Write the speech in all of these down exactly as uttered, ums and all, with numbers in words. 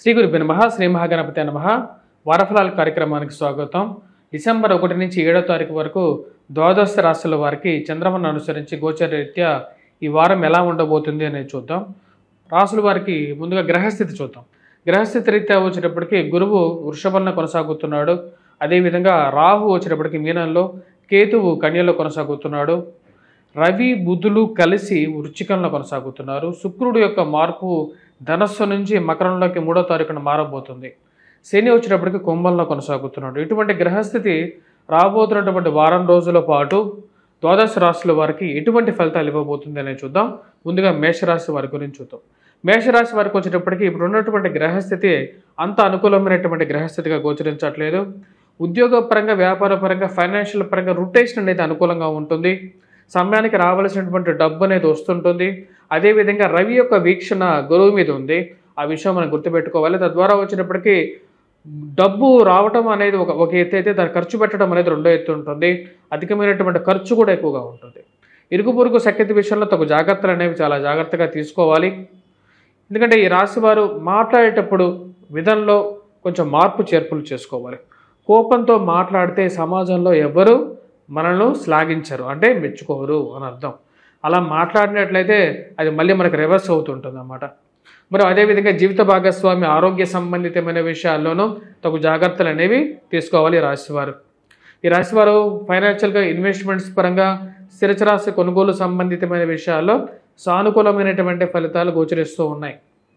శ్రీ గురుభ్యో నమః. శ్రీ మహాగణపతే నమః. వారఫలాల కార్యక్రమానికి స్వాగతం. డిసెంబర్ ఒకటి నుంచి ఏడో తారీఖు వరకు ద్వాదశ రాశుల వారికి చంద్రమను అనుసరించి గోచరరీత్యా ఈ వారం ఎలా ఉండబోతుంది అనేది చూద్దాం. రాశుల వారికి ముందుగా గ్రహస్థితి చూద్దాం. గ్రహస్థితి రీత్యా వచ్చేటప్పటికి గురువు వృషభంలో కొనసాగుతున్నాడు. అదేవిధంగా రాహు వచ్చేటప్పటికి మీనంలో, కేతువు కన్యలో కొనసాగుతున్నాడు. రవి బుధులు కలిసి వృశ్చికంలో కొనసాగుతున్నారు. శుక్రుడు యొక్క మార్పు ధనస్సు నుంచి మకరంలోకి మూడో తారీఖున మారబోతుంది. శని వచ్చేటప్పటికి కుంభంలో కొనసాగుతున్నాడు. ఇటువంటి గ్రహస్థితి రాబోతున్నటువంటి వారం రోజుల పాటు ద్వాదశ రాశుల వారికి ఎటువంటి ఫలితాలు ఇవ్వబోతుంది అనేది చూద్దాం. ముందుగా మేషరాశి వారి గురించి చూద్దాం. మేషరాశి వారికి వచ్చేటప్పటికి ఇప్పుడు ఉన్నటువంటి గ్రహస్థితి అంత అనుకూలమైనటువంటి గ్రహస్థితిగా గోచరించట్లేదు. ఉద్యోగ పరంగా, వ్యాపార పరంగా, ఫైనాన్షియల్ పరంగా రొటేషన్ అనేది అనుకూలంగా ఉంటుంది. సమయానికి రావాల్సినటువంటి డబ్బు అనేది వస్తుంటుంది. అదేవిధంగా రవి యొక్క వీక్షణ గురువు మీద ఉంది. ఆ విషయం మనం గుర్తుపెట్టుకోవాలి. తద్వారా వచ్చేటప్పటికి డబ్బు రావటం అనేది ఒక ఒక ఎత్తు అయితే దాన్ని ఖర్చు పెట్టడం అనేది రెండో ఎత్తు ఉంటుంది. అధికమైనటువంటి ఖర్చు కూడా ఎక్కువగా ఉంటుంది. ఇరుగు పొరుగు సఖ్యత విషయంలో తగు జాగ్రత్తలు అనేవి చాలా జాగ్రత్తగా తీసుకోవాలి. ఎందుకంటే ఈ రాశి వారు మాట్లాడేటప్పుడు విధంలో కొంచెం మార్పు చేర్పులు చేసుకోవాలి. కోపంతో మాట్లాడితే సమాజంలో ఎవరు మనల్ని శ్లాఘించరు, అంటే మెచ్చుకోరు అని అర్థం. అలా మాట్లాడినట్లయితే అది మళ్ళీ మనకు రివర్స్ అవుతుంటుంది అన్నమాట. మరి అదేవిధంగా జీవిత భాగస్వామి ఆరోగ్య సంబంధితమైన విషయాల్లోనూ తగు జాగ్రత్తలు అనేవి తీసుకోవాలి ఈ రాశివారు. ఈ రాశివారు ఫైనాన్షియల్గా, ఇన్వెస్ట్మెంట్స్ పరంగా, స్థిరచరాశి కొనుగోలు సంబంధితమైన విషయాల్లో సానుకూలమైనటువంటి ఫలితాలు గోచరిస్తూ ఉన్నాయి.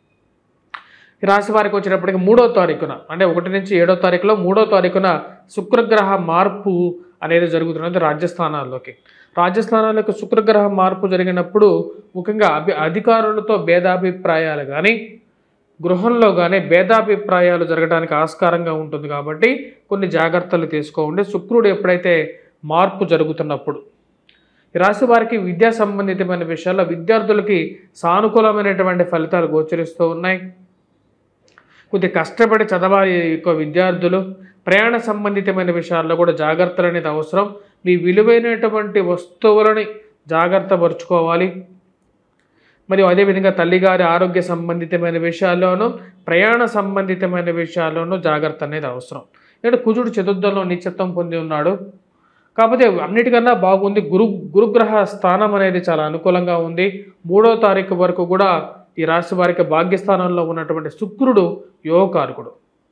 ఈ రాశి వారికి వచ్చేటప్పటికి మూడో తారీఖున అంటే ఒకటి నుంచి ఏడో తారీఖులో మూడో తారీఖున శుక్రగ్రహ మార్పు అనేది జరుగుతున్నది రాజ్యస్థానాల్లోకి. రాజ్యస్థానాలకు శుక్రగ్రహ మార్పు జరిగినప్పుడు ముఖ్యంగా అభి అధికారులతో భేదాభిప్రాయాలు కానీ, గృహంలో కానీ భేదాభిప్రాయాలు జరగడానికి ఆస్కారంగా ఉంటుంది. కాబట్టి కొన్ని జాగ్రత్తలు తీసుకోండి శుక్రుడు ఎప్పుడైతే మార్పు జరుగుతున్నప్పుడు. ఈ రాశి వారికి విద్యా సంబంధితమైన విషయాల్లో విద్యార్థులకి సానుకూలమైనటువంటి ఫలితాలు గోచరిస్తూ ఉన్నాయి. కొద్ది కష్టపడి చదవాలి యొక్క విద్యార్థులు. ప్రయాణ సంబంధితమైన విషయాల్లో కూడా జాగ్రత్తలు అనేది అవసరం. మీ విలువైనటువంటి వస్తువులని జాగ్రత్త పరుచుకోవాలి. మరియు అదేవిధంగా తల్లిగారి ఆరోగ్య సంబంధితమైన విషయాల్లోనూ, ప్రయాణ సంబంధితమైన విషయాల్లోనూ జాగ్రత్త అనేది అవసరం. ఎందుకంటే కుజుడు చతుర్థంలో నీచత్వం పొంది ఉన్నాడు. కాకపోతే అన్నిటికన్నా బాగుంది గురు గురుగ్రహ స్థానం అనేది చాలా అనుకూలంగా ఉంది. మూడో తారీఖు వరకు కూడా ఈ రాశి వారికి భాగ్యస్థానంలో ఉన్నటువంటి శుక్రుడు యోగకారకుడు.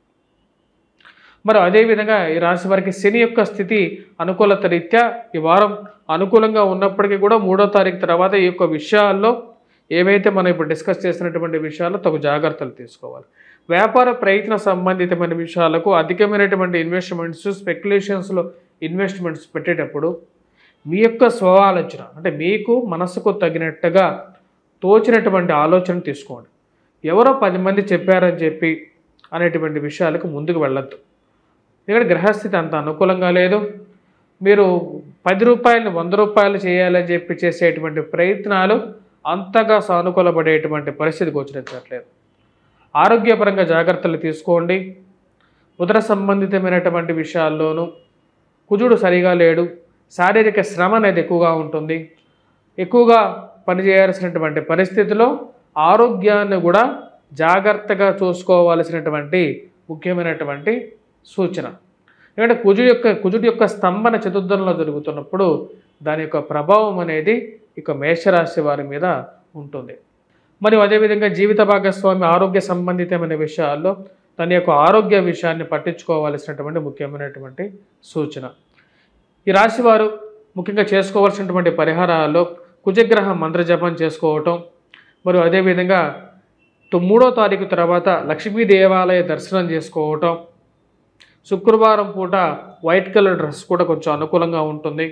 మరి అదేవిధంగా ఈ రాశి వారికి శని యొక్క స్థితి అనుకూలత రీత్యా ఈ వారం అనుకూలంగా ఉన్నప్పటికీ కూడా మూడో తారీఖు తర్వాత ఈ యొక్క విషయాల్లో ఏవైతే మనం ఇప్పుడు డిస్కస్ చేసినటువంటి విషయాల్లో తగు జాగ్రత్తలు తీసుకోవాలి. వ్యాపార ప్రయత్న సంబంధితమైన విషయాలకు అధికమైనటువంటి ఇన్వెస్ట్మెంట్స్, స్పెక్యులేషన్స్లో ఇన్వెస్ట్మెంట్స్ పెట్టేటప్పుడు మీ యొక్క స్వఆలోచన అంటే మీకు మనసుకు తగినట్టుగా తోచినటువంటి ఆలోచన తీసుకోండి. ఎవరో పది మంది చెప్పారని చెప్పి అనేటువంటి విషయాలకు ముందుకు వెళ్ళొద్దు. ఎందుకంటే గ్రహస్థితి అంత అనుకూలంగా లేదు. మీరు పది రూపాయలు వంద రూపాయలు చేయాలని చెప్పి చేసేటువంటి ప్రయత్నాలు అంతగా సానుకూలపడేటువంటి పరిస్థితి గోచరించట్లేదు. ఆరోగ్యపరంగా జాగ్రత్తలు తీసుకోండి. ఉదర సంబంధితమైనటువంటి విషయాల్లోనూ కుజుడు సరిగా లేడు. శారీరక శ్రమ అనేది ఎక్కువగా ఉంటుంది. ఎక్కువగా పనిచేయాల్సినటువంటి పరిస్థితిలో ఆరోగ్యాన్ని కూడా జాగ్రత్తగా చూసుకోవాల్సినటువంటి ముఖ్యమైనటువంటి సూచన. ఎందుకంటే కుజుడు యొక్క కుజుడు యొక్క స్తంభన చతుర్థంలో జరుగుతున్నప్పుడు దాని యొక్క ప్రభావం అనేది ఇక మేషరాశి వారి మీద ఉంటుంది. మరియు అదేవిధంగా జీవిత భాగస్వామి ఆరోగ్య సంబంధితమైన విషయాల్లో తన యొక్క ఆరోగ్య విషయాన్ని పట్టించుకోవాల్సినటువంటి ముఖ్యమైనటువంటి సూచన. ఈ రాశివారు ముఖ్యంగా చేసుకోవాల్సినటువంటి పరిహారాల్లో కుజగ్రహ మంత్రజపం చేసుకోవటం, మరియు అదేవిధంగా మూడో తారీఖు తర్వాత లక్ష్మీ దేవాలయ దర్శనం చేసుకోవటం, శుక్రవారం పూట వైట్ కలర్ డ్రెస్ కూడా కొంచెం అనుకూలంగా ఉంటుంది.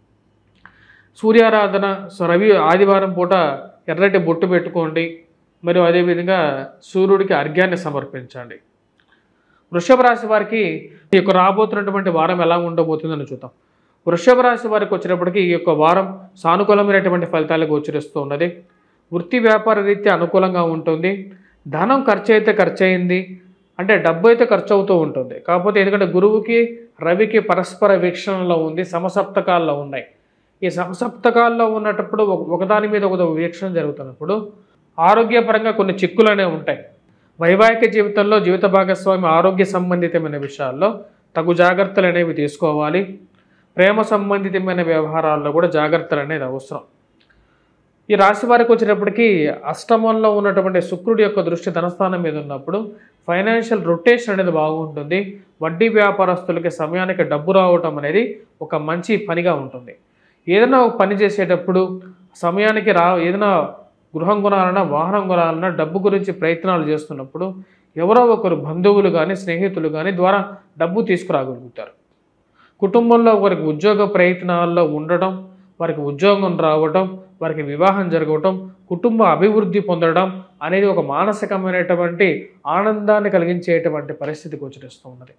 సూర్యారాధన రవి ఆదివారం పూట ఎర్రటి బొట్టు పెట్టుకోండి. మరియు అదేవిధంగా సూర్యుడికి అర్ఘ్యాన్ని సమర్పించండి. వృషభ రాశి వారికి ఈ యొక్క రాబోతున్నటువంటి వారం ఎలా ఉండబోతుందని చూద్దాం. వృషభ రాశి వారికి వచ్చినప్పటికీ ఈ యొక్క వారం సానుకూలమైనటువంటి ఫలితాలు గోచరిస్తూ ఉన్నది. వృత్తి వ్యాపార రీత్యా అనుకూలంగా ఉంటుంది. ధనం ఖర్చు అయితే ఖర్చు అయింది అంటే డబ్బు అయితే ఖర్చు అవుతూ ఉంటుంది. కాకపోతే ఎందుకంటే గురువుకి రవికి పరస్పర వీక్షణలో ఉంది, సమసప్తకాల్లో ఉన్నాయి. ఈ సమసప్తకాల్లో ఉన్నప్పుడు ఒకదాని మీద ఒక వీక్షణ జరుగుతున్నప్పుడు ఆరోగ్యపరంగా కొన్ని చిక్కులు అనేవి ఉంటాయి. వైవాహిక జీవితంలో జీవిత భాగస్వామి ఆరోగ్య సంబంధితమైన విషయాల్లో తగు జాగ్రత్తలు అనేవి తీసుకోవాలి. ప్రేమ సంబంధితమైన వ్యవహారాల్లో కూడా జాగ్రత్తలు అనేది అవసరం. ఈ రాశి వారికి వచ్చేటప్పటికి అష్టమంలో ఉన్నటువంటి శుక్రుడి యొక్క దృష్టి ధనస్థానం మీద ఉన్నప్పుడు ఫైనాన్షియల్ రొటేషన్ అనేది బాగుంటుంది. వడ్డీ వ్యాపారస్తులకి సమయానికి డబ్బు రావటం అనేది ఒక మంచి పనిగా ఉంటుంది. ఏదైనా ఒక పని చేసేటప్పుడు సమయానికి రా ఏదైనా గృహం కొనాలన్నా వాహనం కొనాలన్నా డబ్బు గురించి ప్రయత్నాలు చేస్తున్నప్పుడు ఎవరో ఒకరు బంధువులు కానీ స్నేహితులు కానీ ద్వారా డబ్బు తీసుకురాగలుగుతారు. కుటుంబంలో ఒకరికి ఉద్యోగ ప్రయత్నాల్లో ఉండటం, వారికి ఉద్యోగం రావటం, వారికి వివాహం జరగటం, కుటుంబ అభివృద్ధి పొందడం అనేది ఒక మానసికమైనటువంటి ఆనందాన్ని కలిగించేటువంటి పరిస్థితి గోచరిస్తూ ఉన్నది.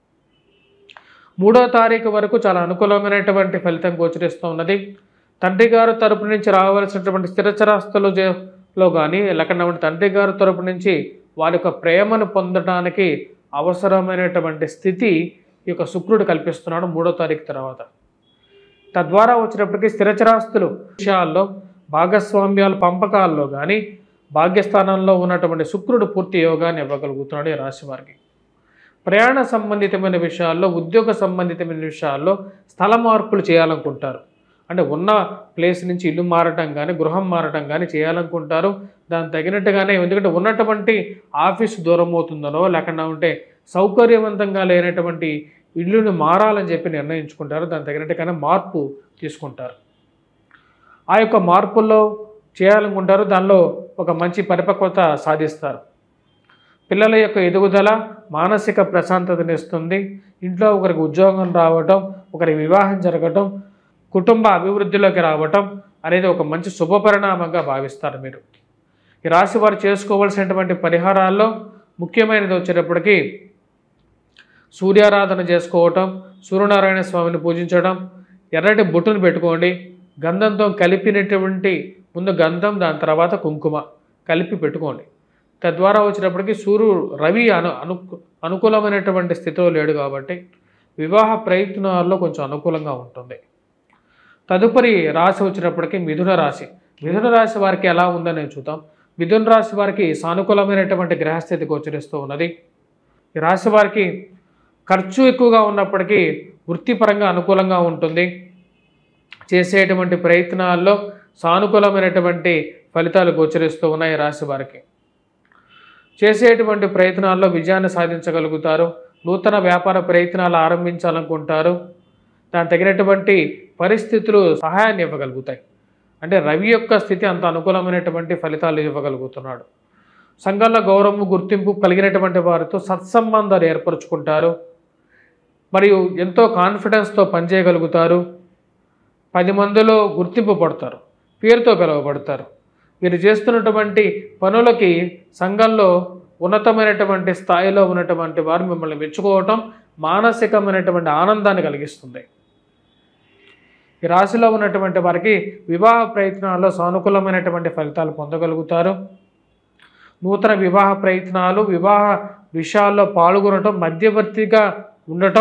మూడో తారీఖు వరకు చాలా అనుకూలమైనటువంటి ఫలితం గోచరిస్తూ ఉన్నది. తండ్రి గారు తరపు నుంచి రావాల్సినటువంటి స్థిరచరాస్తులలో కానీ లేకపోతే తండ్రి గారి తరపు నుంచి వారి యొక్క ప్రేమను పొందడానికి అవసరమైనటువంటి స్థితి ఈ యొక్క శుక్రుడు కల్పిస్తున్నాడు మూడో తారీఖు తర్వాత. తద్వారా వచ్చినప్పటికీ స్థిరచరాస్తులు విషయాల్లో భాగస్వామ్యాల పంపకాల్లో కానీ భాగ్యస్థానంలో ఉన్నటువంటి శుక్రుడు పూర్తి యోగాన్ని ఇవ్వగలుగుతున్నాడు ఈ రాశి వారికి. ప్రయాణ సంబంధితమైన విషయాల్లో ఉద్యోగ సంబంధితమైన విషయాల్లో స్థల మార్పులు చేయాలనుకుంటారు. అంటే ఉన్న ప్లేస్ నుంచి ఇల్లు మారటం కానీ గృహం మారటం కానీ చేయాలనుకుంటారు. దానికి తగినట్టుగానే ఎందుకంటే ఉన్నటువంటి ఆఫీసు దూరం అవుతుందనో లేకుండా ఉంటే సౌకర్యవంతంగా లేనటువంటి ఇల్లుని మారాలని చెప్పి నిర్ణయించుకుంటారు. దానికి తగినట్టుగానే మార్పు తీసుకుంటారు. ఆ యొక్క మార్పుల్లో చేయాలనుకుంటారు. దానిలో ఒక మంచి పరిపక్వత సాధిస్తారు. పిల్లల యొక్క ఎదుగుదల మానసిక ప్రశాంతతనిస్తుంది. ఇంట్లో ఒకరికి ఉద్యోగం రావటం, ఒకరికి వివాహం జరగటం, కుటుంబ అభివృద్ధిలోకి రావటం అనేది ఒక మంచి శుభపరిణామంగా భావిస్తారు మీరు. ఈ రాశి వారు చేసుకోవాల్సినటువంటి పరిహారాల్లో ముఖ్యమైనది వచ్చేటప్పటికీ సూర్యారాధన చేసుకోవటం, సూర్యనారాయణ స్వామిని పూజించడం, ఎర్రటి బొట్టును పెట్టుకోండి. గంధంతో కలిపినటువంటి ముందు గంధం, దాని తర్వాత కుంకుమ కలిపి పెట్టుకోండి. తద్వారా వచ్చినప్పటికీ సూర్యుడు రవి అను అను అనుకూలమైనటువంటి స్థితిలో లేడు కాబట్టి వివాహ ప్రయత్నాల్లో కొంచెం అనుకూలంగా ఉంటుంది. తదుపరి రాశి వచ్చినప్పటికీ మిథున రాశి. మిథున రాశి వారికి ఎలా ఉందని చూద్దాం. మిథున రాశి వారికి సానుకూలమైనటువంటి గ్రహస్థితి గోచరిస్తూ ఉన్నది. ఈ రాశి వారికి ఖర్చు ఎక్కువగా ఉన్నప్పటికీ వృత్తిపరంగా అనుకూలంగా ఉంటుంది. చేసేటువంటి ప్రయత్నాల్లో సానుకూలమైనటువంటి ఫలితాలు గోచరిస్తూ ఉన్నాయి. రాశి వారికి చేసేటువంటి ప్రయత్నాల్లో విజయాన్ని సాధించగలుగుతారు. నూతన వ్యాపార ప్రయత్నాలు ఆరంభించాలనుకుంటారు. దానికి తగినటువంటి పరిస్థితులు సహాయాన్ని ఇవ్వగలుగుతాయి. అంటే రవి యొక్క స్థితి అంత అనుకూలమైనటువంటి ఫలితాలు ఇవ్వగలుగుతున్నాడు. సంఘంలో గౌరవం గుర్తింపు కలిగినటువంటి వారితో సత్సంబంధాలు ఏర్పరచుకుంటారు. మరియు ఎంతో కాన్ఫిడెన్స్తో పనిచేయగలుగుతారు. పది మందిలో గుర్తింపు పడతారు, పేరుతో పిలువబడతారు. వీరు చేస్తున్నటువంటి పనులకి సంఘంలో ఉన్నతమైనటువంటి స్థాయిలో ఉన్నటువంటి వారు మిమ్మల్ని మెచ్చుకోవటం మానసికమైనటువంటి ఆనందాన్ని కలిగిస్తుంది. ఈ రాశిలో ఉన్నటువంటి వారికి వివాహ ప్రయత్నాల్లో సానుకూలమైనటువంటి ఫలితాలు పొందగలుగుతారు. నూతన వివాహ ప్రయత్నాలు, వివాహ విషయాల్లో పాల్గొనటం, మధ్యవర్తిగా ఉండటం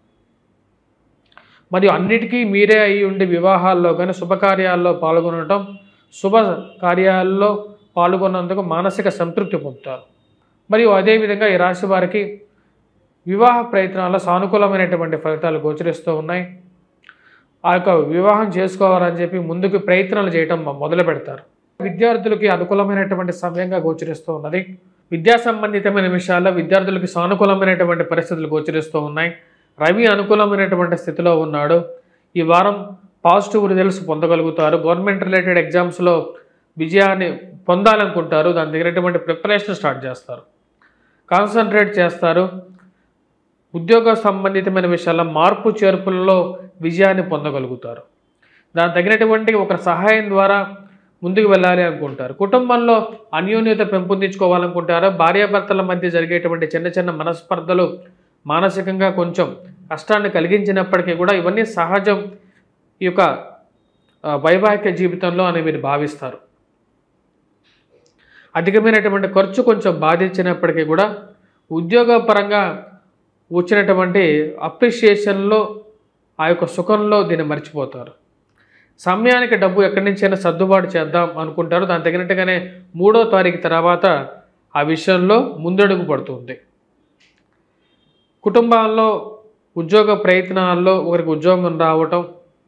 మరియు అన్నిటికీ మీరే అయి ఉండి వివాహాల్లో కానీ శుభకార్యాల్లో పాల్గొనటం, శుభ కార్యాల్లో పాల్గొన్నందుకు మానసిక సంతృప్తి పొందుతారు. మరియు అదేవిధంగా ఈ రాశి వారికి వివాహ ప్రయత్నాల్లో సానుకూలమైనటువంటి ఫలితాలు గోచరిస్తూ ఉన్నాయి. ఆ యొక్క వివాహం చేసుకోవాలని చెప్పి ముందుకు ప్రయత్నాలు చేయటం మొదలు పెడతారు. విద్యార్థులకి అనుకూలమైనటువంటి సమయంగా గోచరిస్తూ ఉన్నది. విద్యా సంబంధితమైన విషయాల్లో విద్యార్థులకి సానుకూలమైనటువంటి పరిస్థితులు గోచరిస్తూ ఉన్నాయి. రవి అనుకూలమైనటువంటి స్థితిలో ఉన్నాడు. ఈ వారం పాజిటివ్ రిజల్ట్స్ పొందగలుగుతారు. గవర్నమెంట్ రిలేటెడ్ ఎగ్జామ్స్లో విజయాన్ని పొందాలనుకుంటారు. దాని దగ్గరటువంటి ప్రిపరేషన్ స్టార్ట్ చేస్తారు, కాన్సన్ట్రేట్ చేస్తారు. ఉద్యోగ సంబంధితమైన విషయాల్లో మార్పు చేర్పులలో విజయాన్ని పొందగలుగుతారు. దాని తగినటువంటి ఒక సహాయం ద్వారా ముందుకు వెళ్ళాలి అనుకుంటారు. కుటుంబంలో అన్యోన్యత పెంపొందించుకోవాలనుకుంటారు. భార్యాభర్తల మధ్య జరిగేటువంటి చిన్న చిన్న మనస్పర్ధలు మానసికంగా కొంచెం కష్టాన్ని కలిగించినప్పటికీ కూడా ఇవన్నీ సహజం ఈ యొక్క వైవాహిక జీవితంలో అని మీరు భావిస్తారు. అధికమైనటువంటి ఖర్చు కొంచెం బాధించినప్పటికీ కూడా ఉద్యోగపరంగా వచ్చినటువంటి అప్రిషియేషన్లో ఆ యొక్క సుఖంలో దీన్ని మర్చిపోతారు. సమయానికి డబ్బు ఎక్కడి నుంచైనా సర్దుబాటు చేద్దాం అనుకుంటారు. దాని తగినట్టుగానే మూడో తారీఖు తర్వాత ఆ విషయంలో ముందడుగు పడుతుంది. కుటుంబాల్లో ఉద్యోగ ప్రయత్నాల్లో ఒకరికి ఉద్యోగం రావటం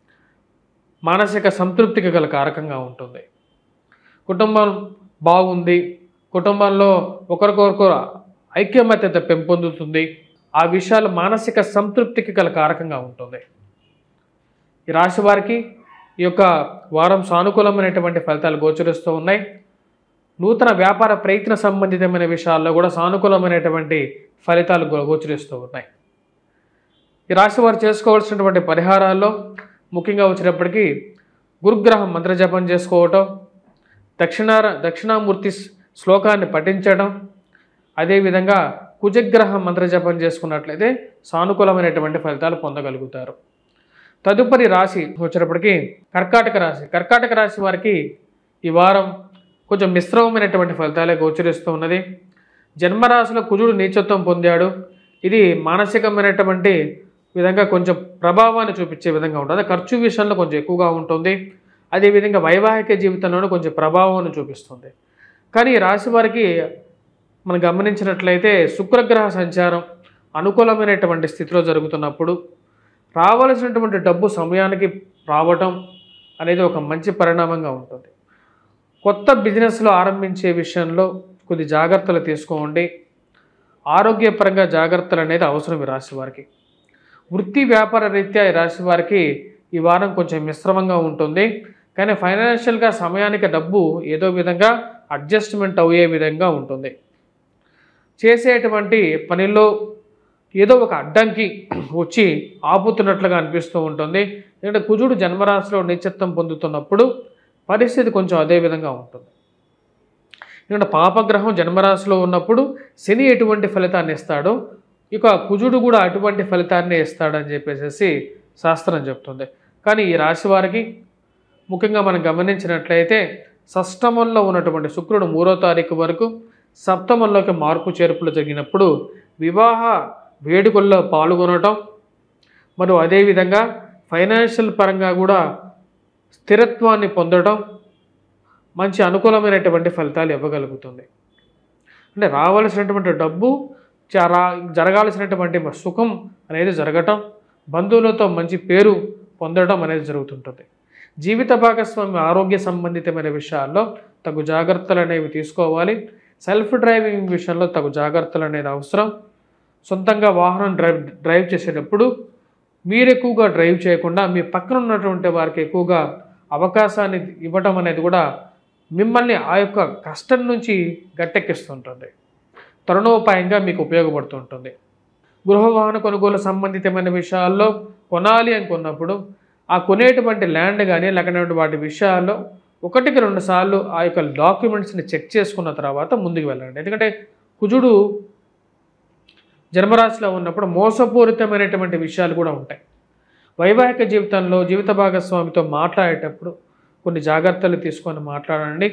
మానసిక సంతృప్తికి గల కారకంగా ఉంటుంది. కుటుంబం బాగుంది, కుటుంబంలో ఒకరికొకరు ఐక్యమత్యత పెంపొందుతుంది. ఆ విషయాలు మానసిక సంతృప్తికి గల కారకంగా ఉంటుంది. ఈ రాశి వారికి ఈ యొక్క వారం సానుకూలమైనటువంటి ఫలితాలు గోచరిస్తూ ఉన్నాయి. నూతన వ్యాపార ప్రయత్న సంబంధితమైన విషయాల్లో కూడా సానుకూలమైనటువంటి ఫలితాలు గోచరిస్తూ ఉన్నాయి. ఈ రాశి వారు చేసుకోవాల్సినటువంటి పరిహారాల్లో ముఖ్యంగా వచ్చినప్పటికీ గురుగ్రహం మంత్రజపం చేసుకోవటం, దక్షిణార దక్షిణామూర్తి శ్లోకాన్ని పఠించడం, అదేవిధంగా కుజగ్రహం మంత్రజపం చేసుకున్నట్లయితే సానుకూలమైనటువంటి ఫలితాలు పొందగలుగుతారు. తదుపరి రాశి వచ్చినప్పటికీ కర్కాటక రాశి. కర్కాటక రాశి వారికి ఈ వారం కొంచెం మిశ్రమమైనటువంటి ఫలితాలే గోచరిస్తూ ఉన్నది. జన్మరాశిలో కుజుడు నీచత్వం పొందాడు. ఇది మానసికమైనటువంటి విధంగా కొంచెం ప్రభావాన్ని చూపించే విధంగా ఉంటుంది. ఖర్చు విషయంలో కొంచెం ఎక్కువగా ఉంటుంది. అదేవిధంగా వైవాహిక జీవితంలోనూ కొంచెం ప్రభావాన్ని చూపిస్తుంది. కానీ ఈ రాశి వారికి మనం గమనించినట్లయితే శుక్రగ్రహ సంచారం అనుకూలమైనటువంటి స్థితిలో జరుగుతున్నప్పుడు రావాల్సినటువంటి డబ్బు సమయానికి రావటం అనేది ఒక మంచి పరిణామంగా ఉంటుంది. కొత్త బిజినెస్లో ఆరంభించే విషయంలో కొద్ది జాగ్రత్తలు తీసుకోండి. ఆరోగ్యపరంగా జాగ్రత్తలు అనేది అవసరం ఈ రాశి వారికి. వృత్తి వ్యాపార రీత్యా ఈ రాశి వారికి ఈ వారం కొంచెం మిశ్రమంగా ఉంటుంది. కానీ ఫైనాన్షియల్గా సమయానికి డబ్బు ఏదో విధంగా అడ్జస్ట్మెంట్ అయ్యే విధంగా ఉంటుంది. చేసేటువంటి పనిలో ఏదో ఒక అడ్డంకి వచ్చి ఆపుతున్నట్లుగా అనిపిస్తూ ఉంటుంది. ఎందుకంటే కుజుడు జన్మరాశిలో నీచత్వం పొందుతున్నప్పుడు పరిస్థితి కొంచెం అదే విధంగా ఉంటుంది. ఎందుకంటే పాపగ్రహం జన్మరాశిలో ఉన్నప్పుడు శని ఎటువంటి ఫలితాన్ని ఇస్తాడో ఇక కుజుడు కూడా అటువంటి ఫలితాన్ని ఇస్తాడని చెప్పేసి శాస్త్రం చెప్తుంది. కానీ ఈ రాశి వారికి ముఖ్యంగా మనం గమనించినట్లయితే షష్టమంలో ఉన్నటువంటి శుక్రుడు మూడో తారీఖు వరకు సప్తమంలోకి మార్పు చేర్పులు జరిగినప్పుడు వివాహ వేడుకల్లో పాల్గొనటం, మరియు అదేవిధంగా ఫైనాన్షియల్ పరంగా కూడా స్థిరత్వాన్ని పొందడం మంచి అనుకూలమైనటువంటి ఫలితాలు ఇవ్వగలుగుతుంది. అంటే రావాల్సినటువంటి డబ్బు రా జరగాల్సినటువంటి సుఖం అనేది జరగటం, బంధువులతో మంచి పేరు పొందడం అనేది జరుగుతుంటుంది. జీవిత భాగస్వామి ఆరోగ్య సంబంధితమైన విషయాల్లో తగు జాగ్రత్తలు అనేవి తీసుకోవాలి. సెల్ఫ్ డ్రైవింగ్ విషయంలో తగు జాగ్రత్తలు అనేది అవసరం. సొంతంగా వాహనం డ్రైవ్ డ్రైవ్ చేసేటప్పుడు మీరు ఎక్కువగా డ్రైవ్ చేయకుండా మీ పక్కన ఉన్నటువంటి వారికి ఎక్కువగా అవకాశాన్ని ఇవ్వటం అనేది కూడా మిమ్మల్ని ఆ యొక్క కష్టం నుంచి గట్టెక్కిస్తుంటుంది. తరుణోపాయంగా మీకు ఉపయోగపడుతుంటుంది. గృహ వాహన కొనుగోలు సంబంధితమైన విషయాల్లో కొనాలి అని కొన్నప్పుడు ఆ కొనేటువంటి ల్యాండ్ కానీ లేకపోతే వాటి విషయాల్లో ఒకటికి రెండు సార్లు ఆ యొక్క డాక్యుమెంట్స్ని చెక్ చేసుకున్న తర్వాత ముందుకు వెళ్ళండి. ఎందుకంటే కుజుడు జన్మరాశిలో ఉన్నప్పుడు మోసపూరితమైనటువంటి విషయాలు కూడా ఉంటాయి. వైవాహిక జీవితంలో జీవిత భాగస్వామితో మాట్లాడేటప్పుడు కొన్ని జాగ్రత్తలు తీసుకొని మాట్లాడండి.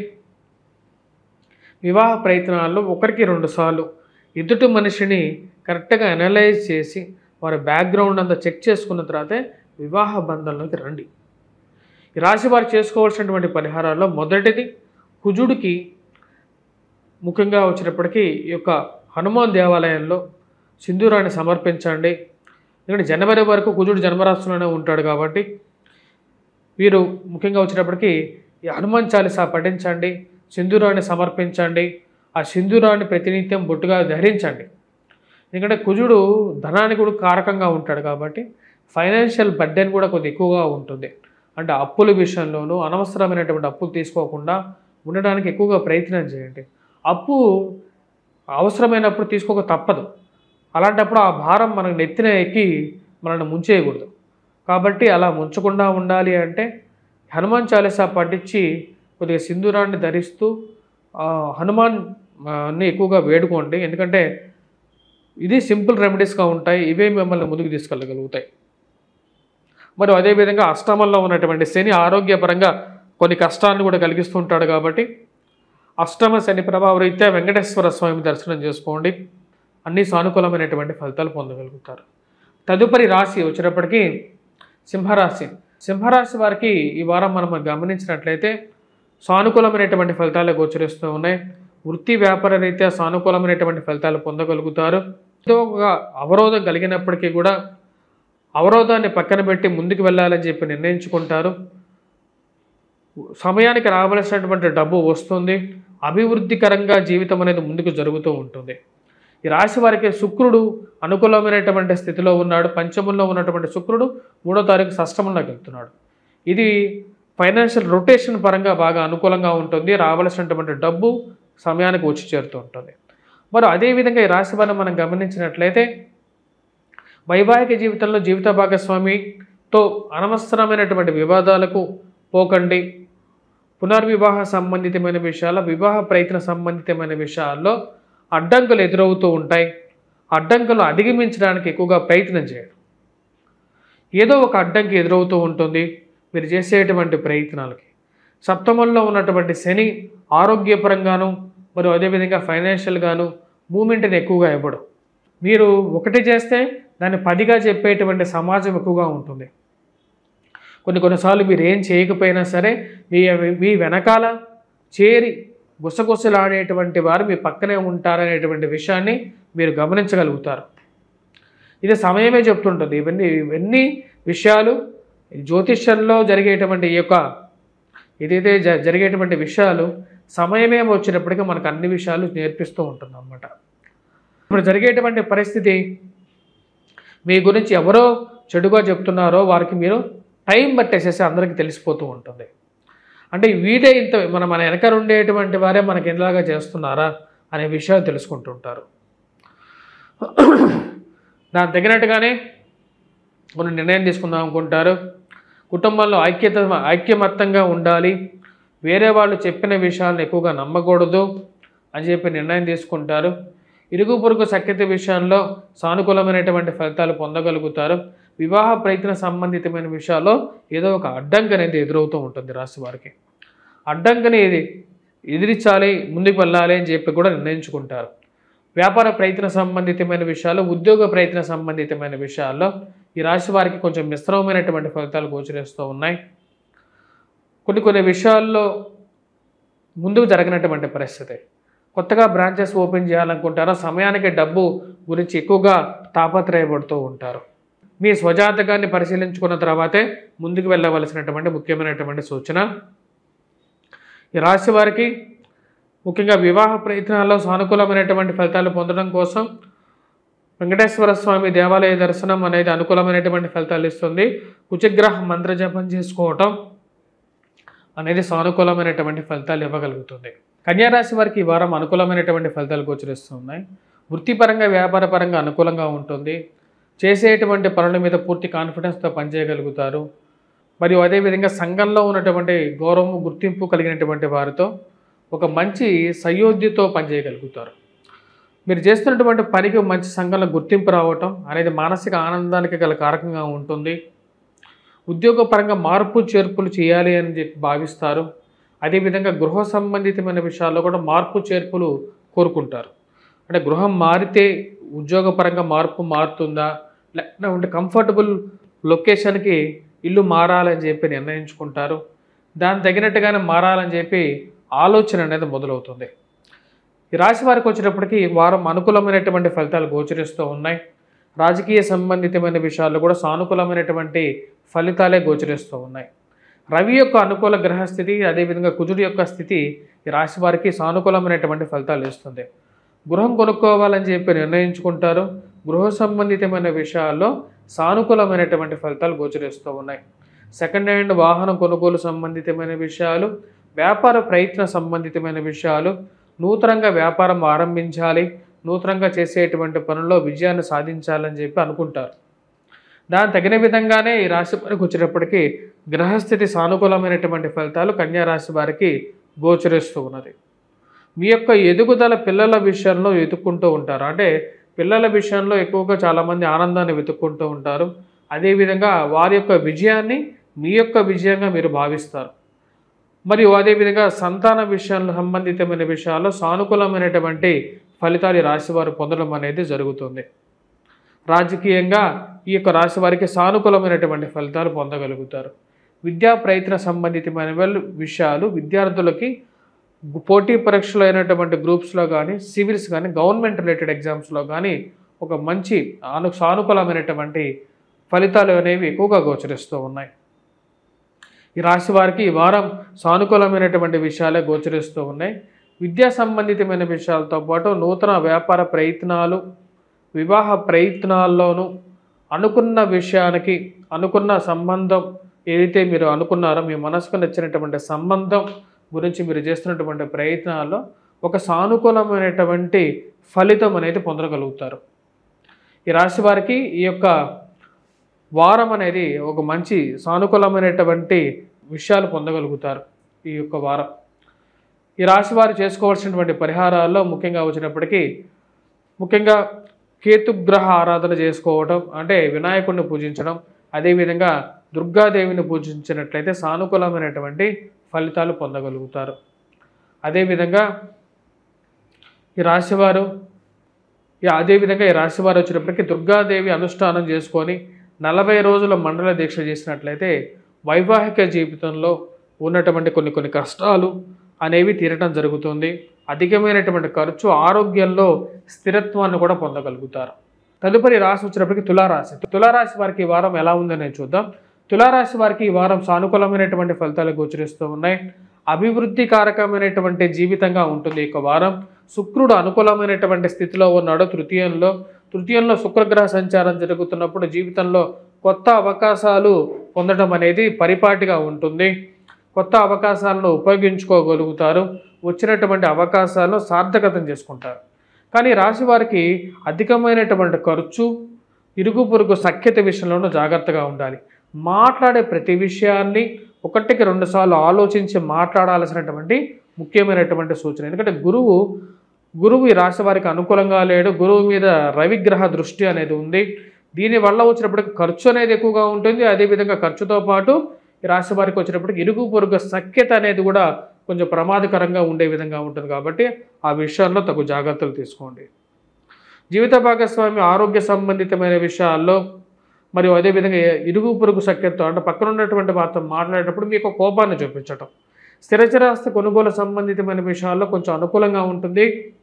వివాహ ప్రయత్నాల్లో ఒకరికి రెండు సార్లు ఎదుటి మనిషిని కరెక్ట్గా అనలైజ్ చేసి వారి బ్యాక్గ్రౌండ్ అంతా చెక్ చేసుకున్న తర్వాతే వివాహ బంధంలోకి రండి. ఈ రాశి వారు చేసుకోవాల్సినటువంటి పరిహారాల్లో మొదటిది కుజుడికి ముఖ్యంగా వచ్చినప్పటికీ ఈ యొక్క హనుమాన్ దేవాలయంలో సింధూరాన్ని సమర్పించండి. ఎందుకంటే జనవరి వరకు కుజుడు జన్మరాశిలోనే ఉంటాడు కాబట్టి వీరు ముఖ్యంగా వచ్చినప్పటికీ ఈ హనుమాన్ చాలీసా పఠించండి, సింధూరాన్ని సమర్పించండి. ఆ సింధూరాన్ని ప్రతినిత్యం బొట్టుగా ధరించండి. ఎందుకంటే కుజుడు ధనానికి కూడా కారకంగా ఉంటాడు కాబట్టి ఫైనాన్షియల్ బర్డెన్ కూడా కొద్దిగా ఎక్కువగా ఉంటుంది. అంటే అప్పుల విషయంలోనూ అనవసరమైనటువంటి అప్పులు తీసుకోకుండా ఉండడానికి ఎక్కువగా ప్రయత్నం చేయండి. అప్పు అవసరమైనప్పుడు తీసుకోక తప్పదు. అలాంటప్పుడు ఆ భారం మనకు నెత్తిన ఎక్కి మనల్ని ముంచేయకూడదు. కాబట్టి అలా ముంచకుండా ఉండాలి అంటే హనుమాన్ చాలీసా పఠించి కొద్దిగా సింధూరాన్ని ధరిస్తూ హనుమాన్ని ఎక్కువగా వేడుకోండి. ఎందుకంటే ఇది సింపుల్ రెమెడీస్గా ఉంటాయి. ఇవే మిమ్మల్ని ముందుకు తీసుకెళ్ళగలుగుతాయి. మరియు అదేవిధంగా అష్టమంలో ఉన్నటువంటి శని ఆరోగ్యపరంగా కొన్ని కష్టాలను కూడా కలిగిస్తూ ఉంటాడు కాబట్టి అష్టమ శని ప్రభావ రీత్యా వెంకటేశ్వర స్వామి దర్శనం చేసుకోండి. అన్ని సానుకూలమైనటువంటి ఫలితాలు పొందగలుగుతారు. తదుపరి రాశి వచ్చినప్పటికీ సింహరాశి. సింహరాశి వారికి ఈ వారం మనం గమనించినట్లయితే సానుకూలమైనటువంటి ఫలితాలు గోచరిస్తూ ఉన్నాయి. వృత్తి వ్యాపార రీత్యా సానుకూలమైనటువంటి ఫలితాలు పొందగలుగుతారు. ఏదో ఒక అవరోధం కలిగినప్పటికీ కూడా అవరోధాన్ని పక్కన పెట్టి ముందుకు వెళ్ళాలని చెప్పి నిర్ణయించుకుంటారు. సమయానికి రావాల్సినటువంటి డబ్బు వస్తుంది. అభివృద్ధికరంగా జీవితం అనేది ముందుకు జరుగుతూ ఉంటుంది. ఈ రాశి వారికి శుక్రుడు అనుకూలమైనటువంటి స్థితిలో ఉన్నాడు. పంచమంలో ఉన్నటువంటి శుక్రుడు మూడో తారీఖు షష్టమంలోకి వెళ్తున్నాడు. ఇది ఫైనాన్షియల్ రొటేషన్ పరంగా బాగా అనుకూలంగా ఉంటుంది. రావాల్సినటువంటి డబ్బు సమయానికి వచ్చి చేరుతూ ఉంటుంది. మరి అదేవిధంగా ఈ రాశి వారిని మనం గమనించినట్లయితే వైవాహిక జీవితంలో జీవిత భాగస్వామితో అనవసరమైనటువంటి వివాదాలకు పోకండి. పునర్వివాహ సంబంధితమైన విషయాల్లో, వివాహ ప్రయత్న సంబంధితమైన విషయాల్లో అడ్డంకులు ఎదురవుతూ ఉంటాయి. అడ్డంకులు అధిగమించడానికి ఎక్కువగా ప్రయత్నం చేయండి. ఏదో ఒక అడ్డంకి ఎదురవుతూ ఉంటుంది మీరు చేసేటువంటి ప్రయత్నాలకి. సప్తమంలో ఉన్నటువంటి శని ఆరోగ్యపరంగాను మరియు అదేవిధంగా ఫైనాన్షియల్గాను మూమెంట్ని ఎక్కువగా ఇవ్వడం. మీరు ఒకటి చేస్తే దాన్ని పదిగా చెప్పేటువంటి సమాజం ఎక్కువగా ఉంటుంది. కొన్ని కొన్నిసార్లు మీరు ఏం చేయకపోయినా సరే మీ మీ వెనకాల చేరి గుసగుసలాడేటువంటి వారు మీ పక్కనే ఉంటారనేటువంటి విషయాన్ని మీరు గమనించగలుగుతారు. ఇది సమయమే చెప్తుంటుంది. ఇవన్నీ ఇవన్నీ విషయాలు జ్యోతిష్యంలో జరిగేటువంటి ఈ యొక్క ఏదైతే జ జరిగేటువంటి విషయాలు సమయమే వచ్చినప్పటికీ మనకు అన్ని విషయాలు నేర్పిస్తూ ఉంటుంది అన్నమాట. ఇప్పుడు జరిగేటువంటి పరిస్థితి మీ గురించి ఎవరో చెడుగా చెప్తున్నారో వారికి మీరు టైం పట్టేసేసి అందరికీ తెలిసిపోతూ ఉంటుంది. అంటే వీడే ఇంత మన మన వెనక ఉండేటువంటి వారే మనకి ఎలాగా చేస్తున్నారా అనే విషయాలు తెలుసుకుంటుంటారు. దాని తగినట్టుగానే కొన్ని నిర్ణయం తీసుకుందాం అనుకుంటారు. కుటుంబంలో ఐక్యత ఐక్యమత్తంగా ఉండాలి. వేరే వాళ్ళు చెప్పిన విషయాలను ఎక్కువగా నమ్మకూడదు అని చెప్పి నిర్ణయం తీసుకుంటారు. ఇరుగు పొరుగు సఖ్యత విషయంలో సానుకూలమైనటువంటి ఫలితాలు పొందగలుగుతారు. వివాహ ప్రయత్న సంబంధితమైన విషయాల్లో ఏదో ఒక అడ్డంకి అనేది ఎదురవుతూ ఉంటుంది రాశి వారికి. అడ్డంకిని ఇది ఎదిరించాలి, ముందుకు వెళ్ళాలి అని చెప్పి కూడా నిర్ణయించుకుంటారు. వ్యాపార ప్రయత్న సంబంధితమైన విషయాలు, ఉద్యోగ ప్రయత్న సంబంధితమైన విషయాల్లో ఈ రాశి వారికి కొంచెం మిశ్రమమైనటువంటి ఫలితాలు గోచరిస్తూ ఉన్నాయి. కొన్ని కొన్ని విషయాల్లో ముందుకు జరగనటువంటి పరిస్థితి. కొత్తగా బ్రాంచెస్ ఓపెన్ చేయాలనుకుంటారో సమయానికి డబ్బు గురించి ఎక్కువగా తాపత్రయపడుతూ ఉంటారు. మీ స్వజాతకాన్ని పరిశీలించుకున్న తర్వాతే ముందుకు వెళ్ళవలసినటువంటి ముఖ్యమైనటువంటి సూచన. ఈ రాశి వారికి ముఖ్యంగా వివాహ ప్రయత్నాల్లో సానుకూలమైనటువంటి ఫలితాలు పొందడం కోసం వెంకటేశ్వర స్వామి దేవాలయ దర్శనం అనేది అనుకూలమైనటువంటి ఫలితాలు ఇస్తుంది. కుచగ్రహ మంత్ర జపం చేసుకోవటం అనేది సానుకూలమైనటువంటి ఫలితాలు ఇవ్వగలుగుతుంది. కన్యారాశి వారికి ఈ వారం అనుకూలమైనటువంటి ఫలితాలు గోచరిస్తున్నాయి. వృత్తిపరంగా వ్యాపారపరంగా అనుకూలంగా ఉంటుంది. చేసేటువంటి పనుల మీద పూర్తి కాన్ఫిడెన్స్తో పనిచేయగలుగుతారు. మరియు అదేవిధంగా సంఘంలో ఉన్నటువంటి గౌరవం గుర్తింపు కలిగినటువంటి వారితో ఒక మంచి సయోధ్యతో పనిచేయగలుగుతారు. మీరు చేస్తున్నటువంటి పనికి మంచి సంఘంలో గుర్తింపు రావటం అనేది మానసిక ఆనందానికి గల కారకంగా ఉంటుంది. ఉద్యోగపరంగా మార్పు చేర్పులు చేయాలి అని చెప్పి భావిస్తారు. అదేవిధంగా గృహ సంబంధితమైన విషయాల్లో కూడా మార్పు చేర్పులు కోరుకుంటారు. అంటే గృహం మారితే ఉద్యోగపరంగా మార్పు మారుతుందా, లేకపోతే కంఫర్టబుల్ లొకేషన్కి ఇల్లు మారాలని చెప్పి నిర్ణయించుకుంటారు. దానికి తగినట్టుగానే మారాలని చెప్పి ఆలోచన అనేది మొదలవుతుంది. ఈ రాశి వారికి వచ్చేటప్పటికి వారం అనుకూలమైనటువంటి ఫలితాలు గోచరిస్తూ ఉన్నాయి. రాజకీయ సంబంధితమైన విషయాల్లో కూడా సానుకూలమైనటువంటి ఫలితాలే గోచరిస్తూ ఉన్నాయి. రవి యొక్క అనుకూల గ్రహస్థితి, అదేవిధంగా కుజుడి యొక్క స్థితి ఈ రాశి వారికి సానుకూలమైనటువంటి ఫలితాలు ఇస్తుంది. గృహం కొనుక్కోవాలని చెప్పి నిర్ణయించుకుంటారు. గృహ సంబంధితమైన విషయాల్లో సానుకూలమైనటువంటి ఫలితాలు గోచరిస్తూ ఉన్నాయి. సెకండ్ హ్యాండ్ వాహనం కొనుగోలు సంబంధితమైన విషయాలు, వ్యాపార ప్రయత్న సంబంధితమైన విషయాలు, నూతనంగా వ్యాపారం ఆరంభించాలి, నూతనంగా చేసేటువంటి పనుల్లో విజయాన్ని సాధించాలని చెప్పి అనుకుంటారు. దాని తగిన విధంగానే ఈ రాశి వారికి వచ్చేటప్పటికి గ్రహస్థితి సానుకూలమైనటువంటి ఫలితాలు కన్యా రాశి వారికి గోచరిస్తూ ఉన్నది. మీ యొక్క ఎదుగుదల పిల్లల విషయంలో వెతుక్కుంటూ ఉంటారు. అంటే పిల్లల విషయంలో ఎక్కువగా చాలామంది ఆనందాన్ని వెతుక్కుంటూ ఉంటారు. అదేవిధంగా వారి యొక్క విజయాన్ని మీ యొక్క విజయంగా మీరు భావిస్తారు. మరియు అదేవిధంగా సంతాన విషయాలకు సంబంధితమైన విషయాల్లో సానుకూలమైనటువంటి ఫలితాలు రాశివారు పొందడం అనేది జరుగుతుంది. రాజకీయంగా ఈ యొక్క రాశి వారికి సానుకూలమైనటువంటి ఫలితాలు పొందగలుగుతారు. విద్యా ప్రయత్న సంబంధితమైన విషయాలు విద్యార్థులకి పోటీ పరీక్షలు అయినటువంటి గ్రూప్స్లో కానీ, సివిల్స్ కానీ, గవర్నమెంట్ రిలేటెడ్ ఎగ్జామ్స్లో కానీ ఒక మంచి అను సానుకూలమైనటువంటి ఫలితాలు అనేవి ఎక్కువగా గోచరిస్తూ ఉన్నాయి. ఈ రాశి వారికి ఈ వారం సానుకూలమైనటువంటి విషయాలే గోచరిస్తూ ఉన్నాయి. విద్యా సంబంధితమైన విషయాలతో పాటు నూతన వ్యాపార ప్రయత్నాలు, వివాహ ప్రయత్నాల్లోనూ అనుకున్న విషయానికి అనుకున్న సంబంధం ఏదైతే మీరు అనుకున్నారో, మీ మనసుకు నచ్చినటువంటి సంబంధం గురించి మీరు చేస్తున్నటువంటి ప్రయత్నాల్లో ఒక సానుకూలమైనటువంటి ఫలితం అనేది పొందగలుగుతారు. ఈ రాశి వారికి ఈ యొక్క వారం అనేది ఒక మంచి సానుకూలమైనటువంటి విషయాలు పొందగలుగుతారు. ఈ యొక్క వారం ఈ రాశి వారు చేసుకోవాల్సినటువంటి పరిహారాల్లో ముఖ్యంగా వచ్చినప్పటికీ ముఖ్యంగా కేతుగ్రహ ఆరాధన చేసుకోవటం, అంటే వినాయకుడిని పూజించడం, అదేవిధంగా దుర్గాదేవిని పూజించినట్లయితే సానుకూలమైనటువంటి ఫలితాలు పొందగలుగుతారు. అదేవిధంగా ఈ రాశివారు అదేవిధంగా ఈ రాశివారు వచ్చినప్పటికీ దుర్గాదేవి అనుష్ఠానం చేసుకొని నలభై రోజుల మండల దీక్ష చేసినట్లయితే వైవాహిక జీవితంలో ఉన్నటువంటి కొన్ని కొన్ని కష్టాలు అనేవి తీరటం జరుగుతుంది. అధికమైనటువంటి ఖర్చు, ఆరోగ్యంలో స్థిరత్వాన్ని కూడా పొందగలుగుతారు. తదుపరి రాశి వచ్చినప్పటికీ తులారాశి. తులారాశి వారికి ఈ వారం ఎలా ఉందని చూద్దాం. తులారాశి వారికి ఈ వారం సానుకూలమైనటువంటి ఫలితాలు గోచరిస్తూ ఉన్నాయి. అభివృద్ధి కారకమైనటువంటి జీవితంగా ఉంటుంది ఈ వారం. శుక్రుడు అనుకూలమైనటువంటి స్థితిలో ఉన్నాడు. తృతీయంలో తృతీయంలో శుక్రగ్రహ సంచారం జరుగుతున్నప్పుడు జీవితంలో కొత్త అవకాశాలు పొందడం అనేది పరిపాటిగా ఉంటుంది. కొత్త అవకాశాలను ఉపయోగించుకోగలుగుతారు. వచ్చినటువంటి అవకాశాలను సార్థకతం చేసుకుంటారు. కానీ రాశి వారికి అధికమైనటువంటి ఖర్చు, ఇరుగు పొరుగు సఖ్యత విషయంలోనూ జాగ్రత్తగా ఉండాలి. మాట్లాడే ప్రతి విషయాన్ని ఒకటికి రెండు సార్లు ఆలోచించి మాట్లాడాల్సినటువంటి ముఖ్యమైనటువంటి సూచన. ఎందుకంటే గురువు గురువు ఈ రాశి వారికి అనుకూలంగా లేడు. గురువు మీద రవిగ్రహ దృష్టి అనేది ఉంది. దీనివల్ల వచ్చినప్పటికీ ఖర్చు అనేది ఎక్కువగా ఉంటుంది. అదేవిధంగా ఖర్చుతో పాటు ఈ రాశి వారికి వచ్చినప్పటికీ ఇరుగు పొరుగు సఖ్యత అనేది కూడా కొంచెం ప్రమాదకరంగా ఉండే విధంగా ఉంటుంది. కాబట్టి ఆ విషయాల్లో తగు జాగ్రత్తలు తీసుకోండి. జీవిత భాగస్వామి ఆరోగ్య సంబంధితమైన విషయాల్లో మరియు అదేవిధంగా ఇరుగు పొరుగు సఖ్యతతో అంటే పక్కన ఉన్నటువంటి వారితో మాట్లాడేటప్పుడు మీకు కోపాన్ని చూపించటం. స్థిరచరాస్తి కొనుగోలు సంబంధితమైన విషయాల్లో కొంచెం అనుకూలంగా ఉంటుంది.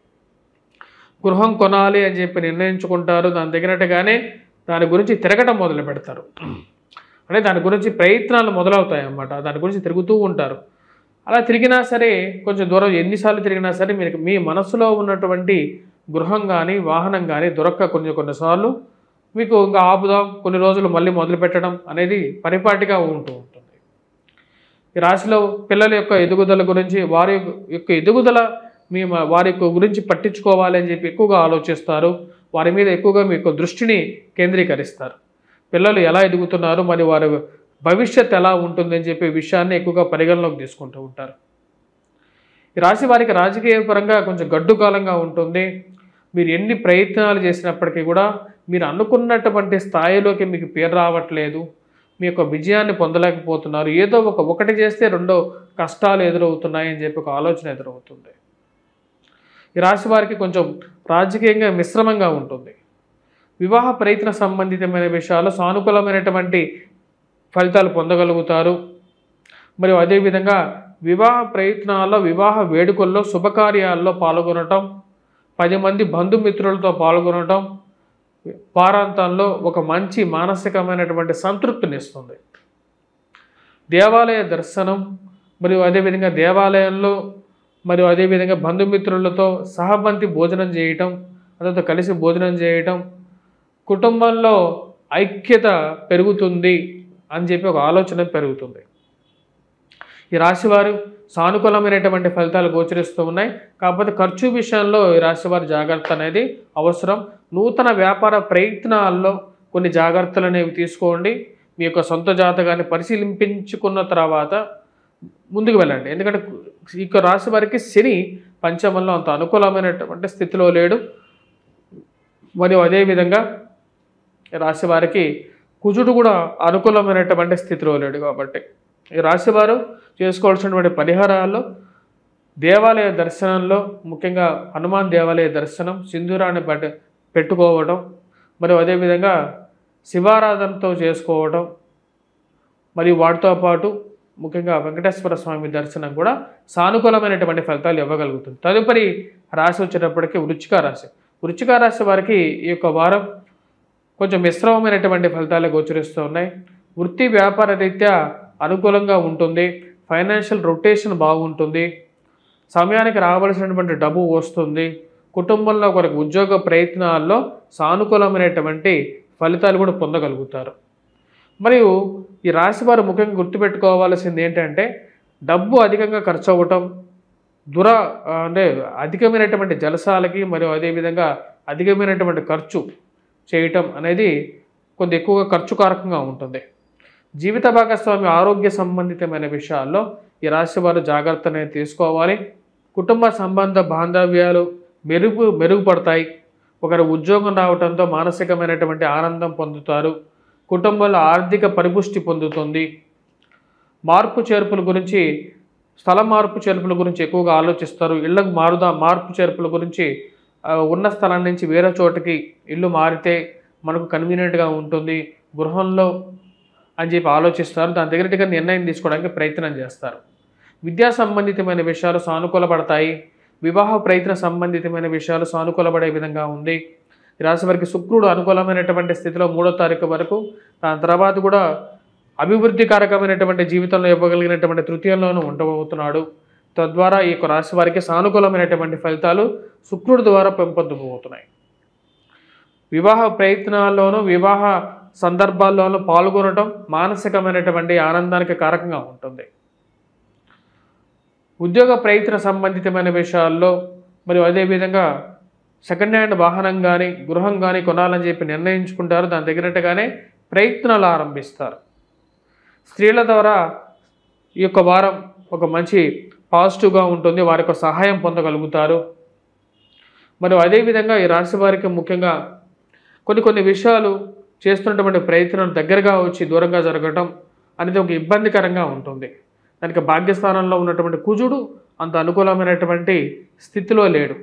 గృహం కొనాలి అని చెప్పి నిర్ణయించుకుంటారు. దాని తగినట్టుగానే దాని గురించి తిరగటం మొదలు పెడతారు. అంటే దాని గురించి ప్రయత్నాలు మొదలవుతాయి అన్నమాట. దాని గురించి తిరుగుతూ ఉంటారు. అలా తిరిగినా సరే కొంచెం దూరం ఎన్నిసార్లు తిరిగినా సరే మీకు మీ మనసులో ఉన్నటువంటి గృహం కానీ వాహనం కానీ దొరక్క కొన్ని కొన్నిసార్లు మీకు ఇంకా ఆపుదాం, కొన్ని రోజులు మళ్ళీ మొదలు పెట్టడం అనేది పరిపాటిగా ఉంటూ ఉంటుంది. ఈ రాశిలో పిల్లల యొక్క ఎదుగుదల గురించి, వారి యొక్క ఎదుగుదల మీ వారి గురించి పట్టించుకోవాలి అని చెప్పి ఎక్కువగా ఆలోచిస్తారు. వారి మీద ఎక్కువగా మీకు దృష్టిని కేంద్రీకరిస్తారు. పిల్లలు ఎలా ఎదుగుతున్నారు, మరి వారి భవిష్యత్ ఎలా ఉంటుందని చెప్పే విషయాన్ని ఎక్కువగా పరిగణలోకి తీసుకుంటూ ఉంటారు. ఈ రాశి వారికి రాజకీయ పరంగా కొంచెం గడ్డు కాలంగా ఉంటుంది. మీరు ఎన్ని ప్రయత్నాలు చేసినప్పటికీ కూడా మీరు అనుకున్నటువంటి స్థాయిలోకి మీకు పేరు రావట్లేదు. మీ యొక్క విజయాన్ని పొందలేకపోతున్నారు. ఏదో ఒక ఒకటి చేస్తే రెండో కష్టాలు ఎదురవుతున్నాయని చెప్పి ఒక ఆలోచన ఎదురవుతుంది. ఈ రాశి వారికి కొంచెం రాజకీయంగా మిశ్రమంగా ఉంటుంది. వివాహ ప్రయత్న సంబంధితమైన విషయాలు సానుకూలమైనటువంటి ఫలితాలు పొందగలుగుతారు. మరియు అదేవిధంగా వివాహ ప్రయత్నాల్లో, వివాహ వేడుకల్లో, శుభకార్యాల్లో పాల్గొనటం, పది మంది బంధుమిత్రులతో పాల్గొనటం వారాంతంలో ఒక మంచి మానసికమైనటువంటి సంతృప్తిని ఇస్తుంది. దేవాలయ దర్శనం మరియు అదేవిధంగా దేవాలయంలో మరియు అదేవిధంగా బంధుమిత్రులతో సహబంతి భోజనం చేయటం, అతనితో కలిసి భోజనం చేయటం, కుటుంబంలో ఐక్యత పెరుగుతుంది అని చెప్పి ఒక ఆలోచన పెరుగుతుంది. ఈ రాశివారు సానుకూలమైనటువంటి ఫలితాలు గోచరిస్తూ ఉన్నాయి. కాకపోతే ఖర్చు విషయంలో ఈ రాశివారి జాగ్రత్త అనేది అవసరం. నూతన వ్యాపార ప్రయత్నాల్లో కొన్ని జాగ్రత్తలు అనేవి తీసుకోండి. మీ యొక్క సొంత జాతకాన్ని పరిశీలించుకున్న తర్వాత ముందుకు వెళ్ళండి. ఎందుకంటే ఈ రాశి వారికి శని పంచమంలో అంత అనుకూలమైనటువంటి స్థితిలో లేడు. మరియు అదేవిధంగా రాశి వారికి కుజుడు కూడా అనుకూలమైనటువంటి స్థితిలో లేడు. కాబట్టి ఈ రాశివారు చేసుకోవాల్సినటువంటి పరిహారాల్లో దేవాలయ దర్శనంలో ముఖ్యంగా హనుమాన్ దేవాలయ దర్శనం, సింధూరాన్ని పట్టు పెట్టుకోవడం, మరియు అదేవిధంగా శివారాధనతో చేసుకోవడం, మరియు వాటితో పాటు ముఖ్యంగా వెంకటేశ్వర స్వామి దర్శనం కూడా సానుకూలమైనటువంటి ఫలితాలు ఇవ్వగలుగుతుంది. తదుపరి రాశి వచ్చేటప్పటికి వృశ్చిక రాశి. వృశ్చిక రాశి వారికి ఈ యొక్క వారం కొంచెం మిశ్రమమైనటువంటి ఫలితాలు గోచరిస్తూ ఉన్నాయి. వృత్తి వ్యాపార రీత్యా అనుకూలంగా ఉంటుంది. ఫైనాన్షియల్ రొటేషన్ బాగుంటుంది. సమయానికి రావాల్సినటువంటి డబ్బు వస్తుంది. కుటుంబంలో ఒకరికి ఉద్యోగ ప్రయత్నాల్లో సానుకూలమైనటువంటి ఫలితాలు కూడా పొందగలుగుతారు. మరియు ఈ రాశి వారు ముఖ్యంగా గుర్తుపెట్టుకోవాల్సింది ఏంటంటే డబ్బు అధికంగా ఖర్చు అవ్వటం, దుర అంటే అధికమైనటువంటి జలసాలకి మరియు అదేవిధంగా అధికమైనటువంటి ఖర్చు చేయటం అనేది కొంత ఎక్కువగా ఖర్చుకారకంగా ఉంటుంది. జీవిత భాగస్వామి ఆరోగ్య సంబంధితమైన విషయాల్లో ఈ రాశి వారు జాగ్రత్త అనేది తీసుకోవాలి. కుటుంబ సంబంధ బాంధవ్యాలు మెరుగు మెరుగుపడతాయి. ఒకరు ఉద్యోగం రావడంతో మానసికమైనటువంటి ఆనందం పొందుతారు. కుటుంబంలో ఆర్థిక పరిపుష్టి పొందుతుంది. మార్పు చేర్పుల గురించి, స్థల మార్పు చేర్పుల గురించి ఎక్కువగా ఆలోచిస్తారు. ఇళ్లకు మారుదా మార్పు చేర్పుల గురించి ఉన్న స్థలం నుంచి వేరే చోటకి ఇల్లు మారితే మనకు కన్వీనియంట్గా ఉంటుంది గృహంలో అని చెప్పి ఆలోచిస్తారు. దాని దగ్గరగా నిర్ణయం తీసుకోవడానికి ప్రయత్నం చేస్తారు. విద్యా సంబంధితమైన విషయాలు సానుకూలపడతాయి. వివాహ ప్రయత్న సంబంధితమైన విషయాలు సానుకూలపడే విధంగా ఉంది. ఈ రాశి వారికి శుక్రుడు అనుకూలమైనటువంటి స్థితిలో మూడో తారీఖు వరకు, దాని తర్వాత కూడా అభివృద్ధికారకమైనటువంటి జీవితంలో ఇవ్వగలిగినటువంటి తృతీయంలోనూ ఉండబోతున్నాడు. తద్వారా ఈ యొక్క రాశి వారికి సానుకూలమైనటువంటి ఫలితాలు శుక్రుడి ద్వారా పెంపొందబోతున్నాయి. వివాహ ప్రయత్నాల్లోనూ వివాహ సందర్భాల్లోనూ పాల్గొనడం మానసికమైనటువంటి ఆనందానికి కారకంగా ఉంటుంది. ఉద్యోగ ప్రయత్న సంబంధితమైన విషయాల్లో మరియు అదేవిధంగా సెకండ్ హ్యాండ్ వాహనం కానీ గృహం కానీ కొనాలని చెప్పి నిర్ణయించుకుంటారు. దాని తగినట్టుగానే ప్రయత్నాలు ఆరంభిస్తారు. స్త్రీల ద్వారా ఈ యొక్క వారం ఒక మంచి పాజిటివ్గా ఉంటుంది. వారికి సహాయం పొందగలుగుతారు. మరియు అదేవిధంగా ఈ రాశి వారికి ముఖ్యంగా కొన్ని కొన్ని విషయాలు చేస్తున్నటువంటి ప్రయత్నం దగ్గరగా వచ్చి దూరంగా జరగటం అనేది ఒక ఇబ్బందికరంగా ఉంటుంది. దానికి భాగ్యస్థానంలో ఉన్నటువంటి కుజుడు అంత అనుకూలమైనటువంటి స్థితిలో లేడు.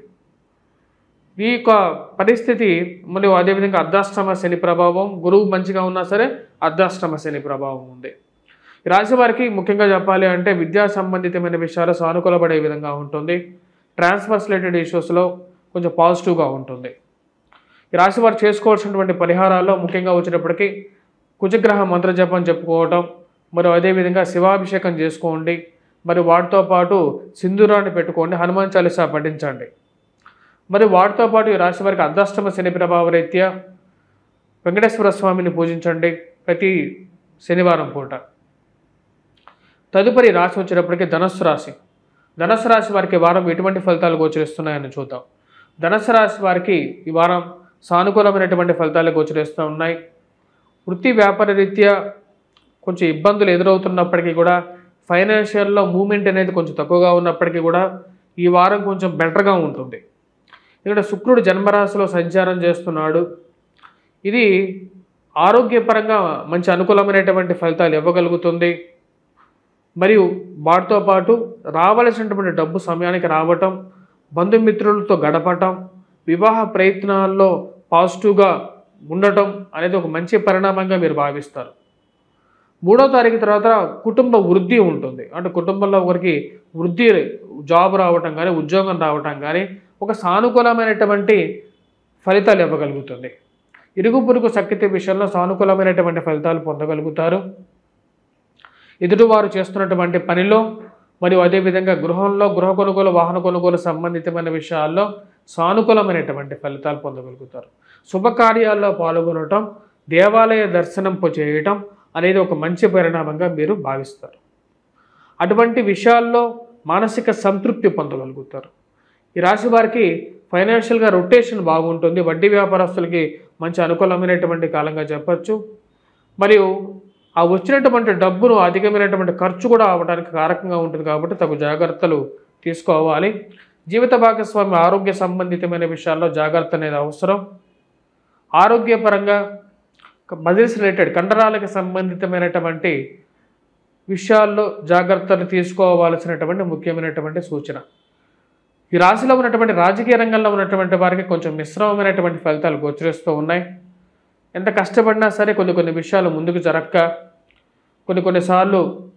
ఈ యొక్క పరిస్థితి మరియు అదేవిధంగా అర్ధాష్టమ శని ప్రభావం, గురువు మంచిగా ఉన్నా సరే అర్ధాష్టమ శని ప్రభావం ఉంది. ఈ రాశి వారికి ముఖ్యంగా చెప్పాలి అంటే విద్యా సంబంధితమైన విషయాలు సానుకూలపడే విధంగా ఉంటుంది. ట్రాన్స్ఫర్స్ రిలేటెడ్ ఇష్యూస్లో కొంచెం పాజిటివ్గా ఉంటుంది. ఈ రాశి వారు చేసుకోవాల్సినటువంటి పరిహారాల్లో ముఖ్యంగా వచ్చేటప్పటికీ కుజగ్రహ మంత్రజపం చెప్పుకోవటం, మరియు అదేవిధంగా శివాభిషేకం చేసుకోండి. మరి వాటితో పాటు సింధూరాన్ని పెట్టుకోండి. హనుమాన్ చాలీసా పఠించండి. మరి వాటితో పాటు ఈ రాశి వారికి అర్ధాష్టమ శని ప్రభావ రీత్యా వెంకటేశ్వర స్వామిని పూజించండి ప్రతి శనివారం పూట. తదుపరి రాశి వచ్చేటప్పటికి ధనుస్సు రాశి. ధనుస్సు రాశి వారికి వారం ఎటువంటి ఫలితాలు గోచరిస్తున్నాయని చూద్దాం. ధనుస్సు రాశి వారికి ఈ వారం సానుకూలమైనటువంటి ఫలితాలు గోచరిస్తూ ఉన్నాయి. వృత్తి వ్యాపార రీత్యా కొంచెం ఇబ్బందులు ఎదురవుతున్నప్పటికీ కూడా ఫైనాన్షియల్లో మూమెంట్ అనేది కొంచెం తక్కువగా ఉన్నప్పటికీ కూడా ఈ వారం కొంచెం బెటర్గా ఉంటుంది. ఇక్కడ శుక్రుడు జన్మరాశిలో సంచారం చేస్తున్నాడు. ఇది ఆరోగ్యపరంగా మంచి అనుకూలమైనటువంటి ఫలితాలు ఇవ్వగలుగుతుంది. మరియు వాటితో పాటు రావాల్సినటువంటి డబ్బు సమయానికి రావటం, బంధుమిత్రులతో గడపటం, వివాహ ప్రయత్నాల్లో పాజిటివ్గా ఉండటం అనేది ఒక మంచి పరిణామంగా మీరు భావిస్తారు. మూడో తారీఖు తర్వాత కుటుంబ వృద్ధి ఉంటుంది. అంటే కుటుంబంలో ఒకరికి వృద్ధి, జాబ్ రావటం కానీ ఉద్యోగం రావటం కానీ ఒక సానుకూలమైనటువంటి ఫలితాలు ఇవ్వగలుగుతుంది. ఇరుగు పొరుగు సఖ్యత విషయంలో సానుకూలమైనటువంటి ఫలితాలు పొందగలుగుతారు. ఎదుటివారు చేస్తున్నటువంటి పనిలో మరియు అదేవిధంగా గృహంలో గృహ కొనుగోలు, వాహన కొనుగోలు సంబంధితమైన విషయాల్లో సానుకూలమైనటువంటి ఫలితాలు పొందగలుగుతారు. శుభకార్యాల్లో పాల్గొనటం, దేవాలయ దర్శనం చేయటం అనేది ఒక మంచి పరిణామంగా మీరు భావిస్తారు. అటువంటి విషయాల్లో మానసిక సంతృప్తి పొందగలుగుతారు. ఈ రాశి వారికి ఫైనాన్షియల్గా రొటేషన్ బాగుంటుంది. వడ్డీ వ్యాపారస్తులకి మంచి అనుకూలమైనటువంటి కాలంగా చెప్పచ్చు. మరియు ఆ వచ్చినటువంటి డబ్బును అధికమైనటువంటి ఖర్చు కూడా అవ్వడానికి కారకంగా ఉంటుంది. కాబట్టి తగు జాగ్రత్తలు తీసుకోవాలి. జీవిత భాగస్వామి ఆరోగ్య సంబంధితమైన విషయాల్లో జాగ్రత్త అనేది అవసరం. ఆరోగ్యపరంగా మజిల్స్ రిలేటెడ్ కండరాలకు సంబంధితమైనటువంటి విషయాల్లో జాగ్రత్తలు తీసుకోవాల్సినటువంటి ముఖ్యమైనటువంటి సూచన. ఈ రాశిలో ఉన్నటువంటి రాజకీయ రంగంలో ఉన్నటువంటి వారికి కొంచెం మిశ్రమమైనటువంటి ఫలితాలు గోచరిస్తూ ఉన్నాయి. ఎంత కష్టపడినా సరే కొన్ని కొన్ని విషయాలు ముందుకు జరగక కొన్ని కొన్నిసార్లు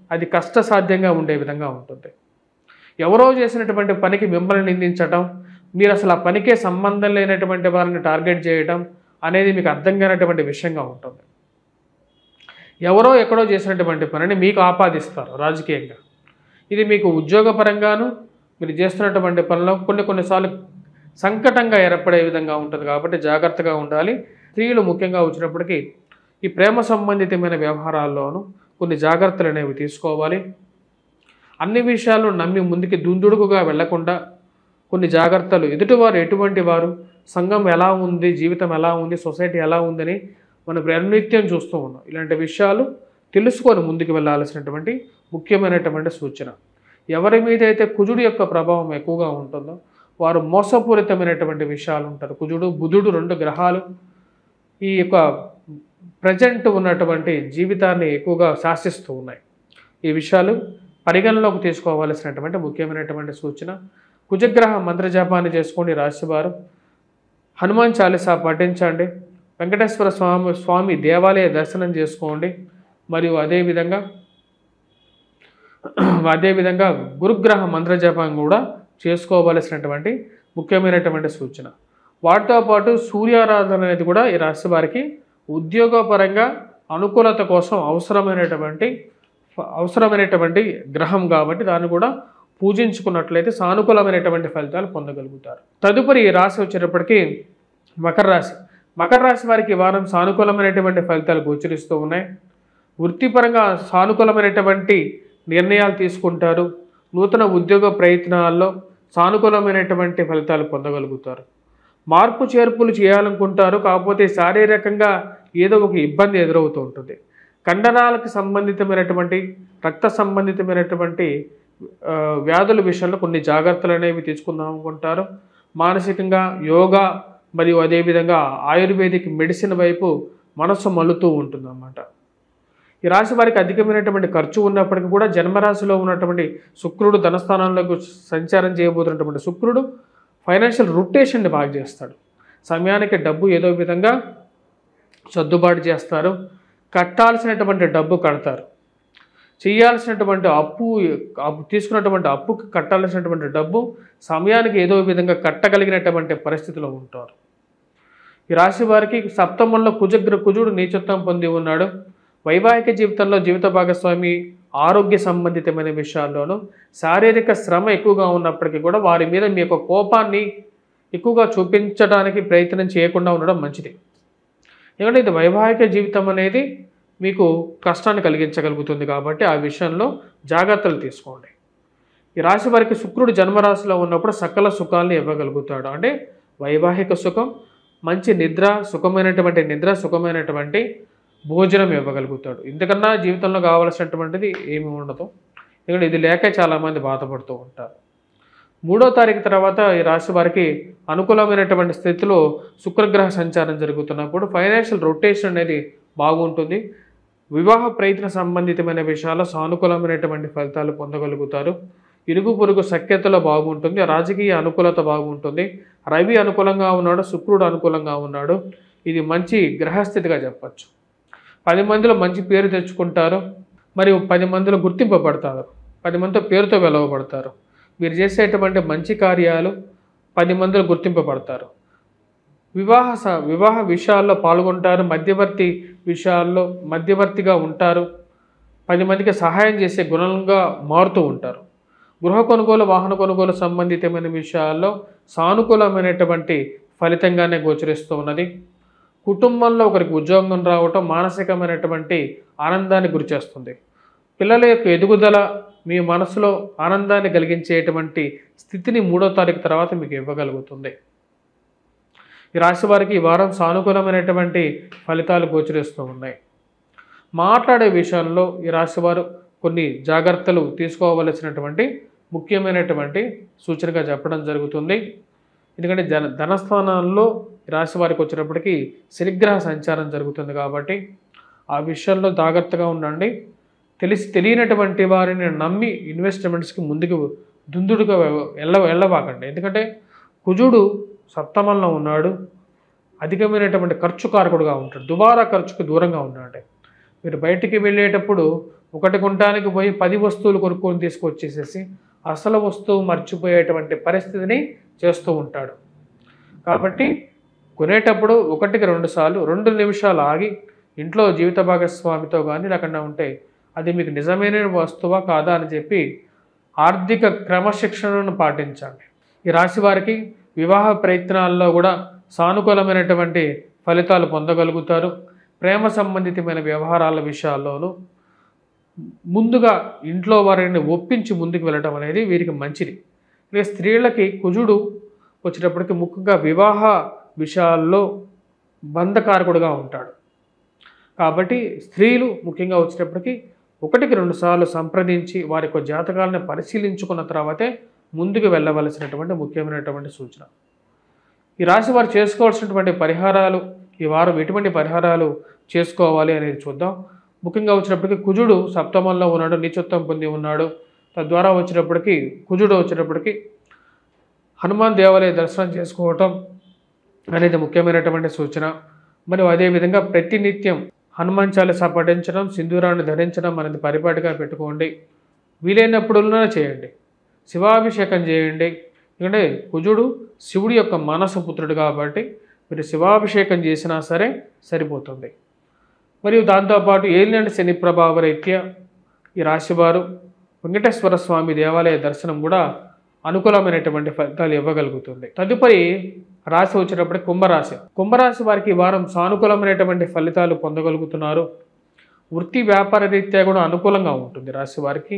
అది కష్టసాధ్యంగా ఉండే విధంగా ఉంటుంది. ఎవరో చేసినటువంటి పనికి మిమ్మల్ని నిందించటం, మీరు అసలు ఆ పనికే సంబంధం లేనటువంటి వారిని టార్గెట్ చేయటం అనేది మీకు అర్థం కానటువంటి విషయంగా ఉంటుంది. ఎవరో ఎక్కడో చేసినటువంటి పనిని మీకు ఆపాదిస్తారు రాజకీయంగా. ఇది మీకు ఉద్యోగపరంగాను మీరు చేస్తున్నటువంటి పనిలో కొన్ని కొన్నిసార్లు సంకటంగా ఏర్పడే విధంగా ఉంటుంది. కాబట్టి జాగ్రత్తగా ఉండాలి. స్త్రీలు ముఖ్యంగా వచ్చినప్పటికీ ఈ ప్రేమ సంబంధితమైన వ్యవహారాల్లోనూ కొన్ని జాగ్రత్తలు అనేవి తీసుకోవాలి. అన్ని విషయాలను నమ్మి ముందుకి దుందుడుకుగా వెళ్లకుండా కొన్ని జాగ్రత్తలు, ఎదుటివారు ఎటువంటి వారు, సంఘం ఎలా ఉంది, జీవితం ఎలా ఉంది, సొసైటీ ఎలా ఉందని మనం ప్రనిత్యం చూస్తూ ఉన్నాం. ఇలాంటి విషయాలు తెలుసుకొని ముందుకు వెళ్ళాల్సినటువంటి ముఖ్యమైనటువంటి సూచన. ఎవరి మీద అయితే కుజుడు యొక్క ప్రభావం ఎక్కువగా ఉంటుందో వారు మోసపూరితమైనటువంటి విషయాలు ఉంటారు. కుజుడు బుధుడు రెండు గ్రహాలు ఈ యొక్క ప్రజెంట్ ఉన్నటువంటి జీవితాన్ని ఎక్కువగా శాసిస్తూ ఉన్నాయి. ఈ విషయాలు పరిగణలోకి తీసుకోవాల్సినటువంటి ముఖ్యమైనటువంటి సూచన. కుజగ్రహ మంత్రజపాన్ని చేసుకోండి. రాశివారు హనుమాన్ చాలీసా పఠించండి. వెంకటేశ్వర స్వామి స్వామి దేవాలయ దర్శనం చేసుకోండి. మరియు అదేవిధంగా అదేవిధంగా గురుగ్రహ మంత్రజపం కూడా చేసుకోవలసినటువంటి ముఖ్యమైనటువంటి సూచన. వాటితో పాటు సూర్యారాధన అనేది కూడా ఈ రాశి వారికి ఉద్యోగపరంగా అనుకూలత కోసం అవసరమైనటువంటి అవసరమైనటువంటి గ్రహం కాబట్టి దాన్ని కూడా పూజించుకున్నట్లయితే సానుకూలమైనటువంటి ఫలితాలు పొందగలుగుతారు. తదుపరి ఈ రాశి వచ్చేటప్పటికీ మకర రాశి. మకర రాశి వారికి ఈ వారం సానుకూలమైనటువంటి ఫలితాలు గోచరిస్తూ ఉన్నాయి. వృత్తిపరంగా సానుకూలమైనటువంటి నిర్ణయాలు తీసుకుంటారు. నూతన ఉద్యోగ ప్రయత్నాల్లో సానుకూలమైనటువంటి ఫలితాలు పొందగలుగుతారు. మార్పు చేర్పులు చేయాలనుకుంటారు, కాకపోతే శారీరకంగా ఏదో ఒక ఇబ్బంది ఎదురవుతూ ఉంటుంది. కండరాలకు సంబంధితమైనటువంటి రక్త సంబంధితమైనటువంటి వ్యాధుల విషయంలో కొన్ని జాగ్రత్తలు అనేవి తీసుకుందాం అనుకుంటారు. మానసికంగా యోగా మరియు అదేవిధంగా ఆయుర్వేదిక్ మెడిసిన్ వైపు మనస్సు మల్లుతూ ఉంటుందన్నమాట. ఈ రాశి వారికి అధికమైనటువంటి ఖర్చు ఉన్నప్పటికీ కూడా జన్మరాశిలో ఉన్నటువంటి శుక్రుడు ధనస్థానంలోకి సంచారం చేయబోతున్నటువంటి శుక్రుడు ఫైనాన్షియల్ రొటేషన్ని బాగా చేస్తాడు. సమయానికి డబ్బు ఏదో విధంగా సర్దుబాటు చేస్తారు. కట్టాల్సినటువంటి డబ్బు కడతారు. చేయాల్సినటువంటి అప్పు అప్పు తీసుకున్నటువంటి అప్పుకి కట్టాల్సినటువంటి డబ్బు సమయానికి ఏదో విధంగా కట్టగలిగినటువంటి పరిస్థితిలో ఉంటారు. ఈ రాశి వారికి సప్తమంలో కుజగ్ర కుజుడు నీచత్వం పొంది ఉన్నాడు. వైవాహిక జీవితంలో జీవిత భాగస్వామి ఆరోగ్య సంబంధితమైన విషయాల్లోనూ శారీరక శ్రమ ఎక్కువగా ఉన్నప్పటికీ కూడా వారి మీద మీ యొక్క కోపాన్ని ఎక్కువగా చూపించడానికి ప్రయత్నం చేయకుండా ఉండడం మంచిది. ఎందుకంటే ఇది వైవాహిక జీవితం అనేది మీకు కష్టాన్ని కలిగించగలుగుతుంది కాబట్టి ఆ విషయంలో జాగ్రత్తలు తీసుకోండి. ఈ రాశి వారికి శుక్రుడు జన్మరాశిలో ఉన్నప్పుడు సకల సుఖాలను ఇవ్వగలుగుతాడు. అంటే వైవాహిక సుఖం, మంచి నిద్ర, సుఖమైనటువంటి నిద్ర, సుఖమైనటువంటి భోజనం ఇవ్వగలుగుతాడు. ఇంతకన్నా జీవితంలో కావాల్సినటువంటిది ఏమి ఉండదు. ఎందుకంటే ఇది లేక చాలామంది బాధపడుతూ ఉంటారు. మూడో తారీఖు తర్వాత ఈ రాశి వారికి అనుకూలమైనటువంటి స్థితిలో శుక్రగ్రహ సంచారం జరుగుతున్నప్పుడు ఫైనాన్షియల్ రొటేషన్ అనేది బాగుంటుంది. వివాహ ప్రయత్న సంబంధితమైన విషయాల్లో సానుకూలమైనటువంటి ఫలితాలు పొందగలుగుతారు. ఇరుగు పొరుగు సఖ్యతలో బాగుంటుంది. రాజకీయ అనుకూలత బాగుంటుంది. రవి అనుకూలంగా ఉన్నాడు, శుక్రుడు అనుకూలంగా ఉన్నాడు. ఇది మంచి గ్రహస్థితిగా చెప్పచ్చు. పది మందిలో మంచి పేరు తెచ్చుకుంటారు. మరియు పది మందిలో గుర్తింపబడతారు. పది మందితో పేరుతో వెలవబడతారు. మీరు చేసేటువంటి మంచి కార్యాలు పది మందిలో గుర్తింపబడతారు. వివాహ వివాహ విషయాల్లో పాల్గొంటారు. మధ్యవర్తి విషయాల్లో మధ్యవర్తిగా ఉంటారు. పది మందికి సహాయం చేసే గుణంగా మారుతూ ఉంటారు. గృహ కొనుగోలు, వాహన కొనుగోలు సంబంధితమైన విషయాల్లో సానుకూలమైనటువంటి ఫలితంగానే గోచరిస్తూ ఉన్నది. కుటుంబంలో ఒకరికి ఉద్యోగం రావటం మానసికమైనటువంటి ఆనందాన్ని గురిచేస్తుంది. పిల్లల యొక్క ఎదుగుదల మీ మనసులో ఆనందాన్ని కలిగించేటువంటి స్థితిని మూడో తారీఖు తర్వాత మీకు ఇవ్వగలుగుతుంది. ఈ రాశి వారికి ఈ వారం సానుకూలమైనటువంటి ఫలితాలు గోచరిస్తూ ఉన్నాయి. మాట్లాడే విషయంలో ఈ రాశి వారు కొన్ని జాగ్రత్తలు తీసుకోవలసినటువంటి ముఖ్యమైనటువంటి సూచనగా చెప్పడం జరుగుతుంది. ఎందుకంటే జన ధనస్థానాల్లో రాశి వారికి వచ్చినప్పటికీ శనిగ్రహ సంచారం జరుగుతుంది కాబట్టి ఆ విషయంలో జాగ్రత్తగా ఉండండి. తెలిసి తెలియనటువంటి వారిని నమ్మి ఇన్వెస్ట్మెంట్స్కి ముందుకు దుందుడుగా వెళ్ళ వెళ్ళవాకండి. ఎందుకంటే కుజుడు సప్తమంలో ఉన్నాడు. అధికమైనటువంటి ఖర్చు కారకుడుగా ఉంటాడు. దుబారా ఖర్చుకు దూరంగా ఉన్నాడు. మీరు బయటికి వెళ్ళేటప్పుడు ఒకటి కొనడానికి పోయి పది వస్తువులు కొనుక్కొని తీసుకొచ్చేసేసి అసలు వస్తువు మర్చిపోయేటువంటి పరిస్థితిని చేస్తూ ఉంటాడు. కాబట్టి కొనేటప్పుడు ఒకటికి రెండు సార్లు రెండు నిమిషాలు ఆగి ఇంట్లో జీవిత భాగస్వామితో కానీ లేకుండా ఉంటే అది మీకు నిజమైన వస్తువా కాదా అని చెప్పి ఆర్థిక క్రమశిక్షణను పాటించండి. ఈ రాశి వారికి వివాహ ప్రయత్నాల్లో కూడా సానుకూలమైనటువంటి ఫలితాలు పొందగలుగుతారు. ప్రేమ సంబంధితమైన వ్యవహారాల విషయాల్లోనూ ముందుగా ఇంట్లో వారిని ఒప్పించి ముందుకు వెళ్ళడం అనేది వీరికి మంచిది. ఇక స్త్రీలకి కుజుడు వచ్చేటప్పటికి ముఖ్యంగా వివాహ విషయాల్లో బంధకారకుడుగా ఉంటాడు. కాబట్టి స్త్రీలు ముఖ్యంగా వచ్చేటప్పటికి ఒకటికి రెండు సార్లు సంప్రదించి వారి యొక్క జాతకాలను పరిశీలించుకున్న తర్వాతే ముందుకు వెళ్ళవలసినటువంటి ముఖ్యమైనటువంటి సూచన. ఈ రాశి వారు చేసుకోవాల్సినటువంటి పరిహారాలు ఈ వారం ఎటువంటి పరిహారాలు చేసుకోవాలి అనేది చూద్దాం. ముఖ్యంగా వచ్చినప్పటికీ కుజుడు సప్తమంలో ఉన్నాడు, నీచత్వం పొంది ఉన్నాడు. తద్వారా వచ్చినప్పటికీ కుజుడు వచ్చేటప్పటికి హనుమాన్ దేవాలయ దర్శనం చేసుకోవటం అనేది ముఖ్యమైనటువంటి సూచన. మరియు అదేవిధంగా ప్రతినిత్యం హనుమాన్ చాలీస పఠించడం, సింధూరాన్ని ధరించడం అనేది పరిపాటిగా పెట్టుకోండి. వీలైనప్పుడున్నా చేయండి. శివాభిషేకం చేయండి. ఎందుకంటే కుజుడు శివుడి యొక్క మానస పుత్రుడు కాబట్టి మీరు శివాభిషేకం చేసినా సరే సరిపోతుంది. మరియు దాంతోపాటు ఏలినాటి శని ప్రభావ రీత్యా ఈ రాశివారు వెంకటేశ్వర స్వామి దేవాలయ దర్శనం కూడా అనుకూలమైనటువంటి ఫలితాలు ఇవ్వగలుగుతుంది. తదుపరి రాశి వచ్చేటప్పుడు కుంభరాశి. కుంభరాశి వారికి ఈ వారం సానుకూలమైనటువంటి ఫలితాలు పొందగలుగుతున్నారు. వృత్తి వ్యాపార రీత్యా కూడా అనుకూలంగా ఉంటుంది. రాశి వారికి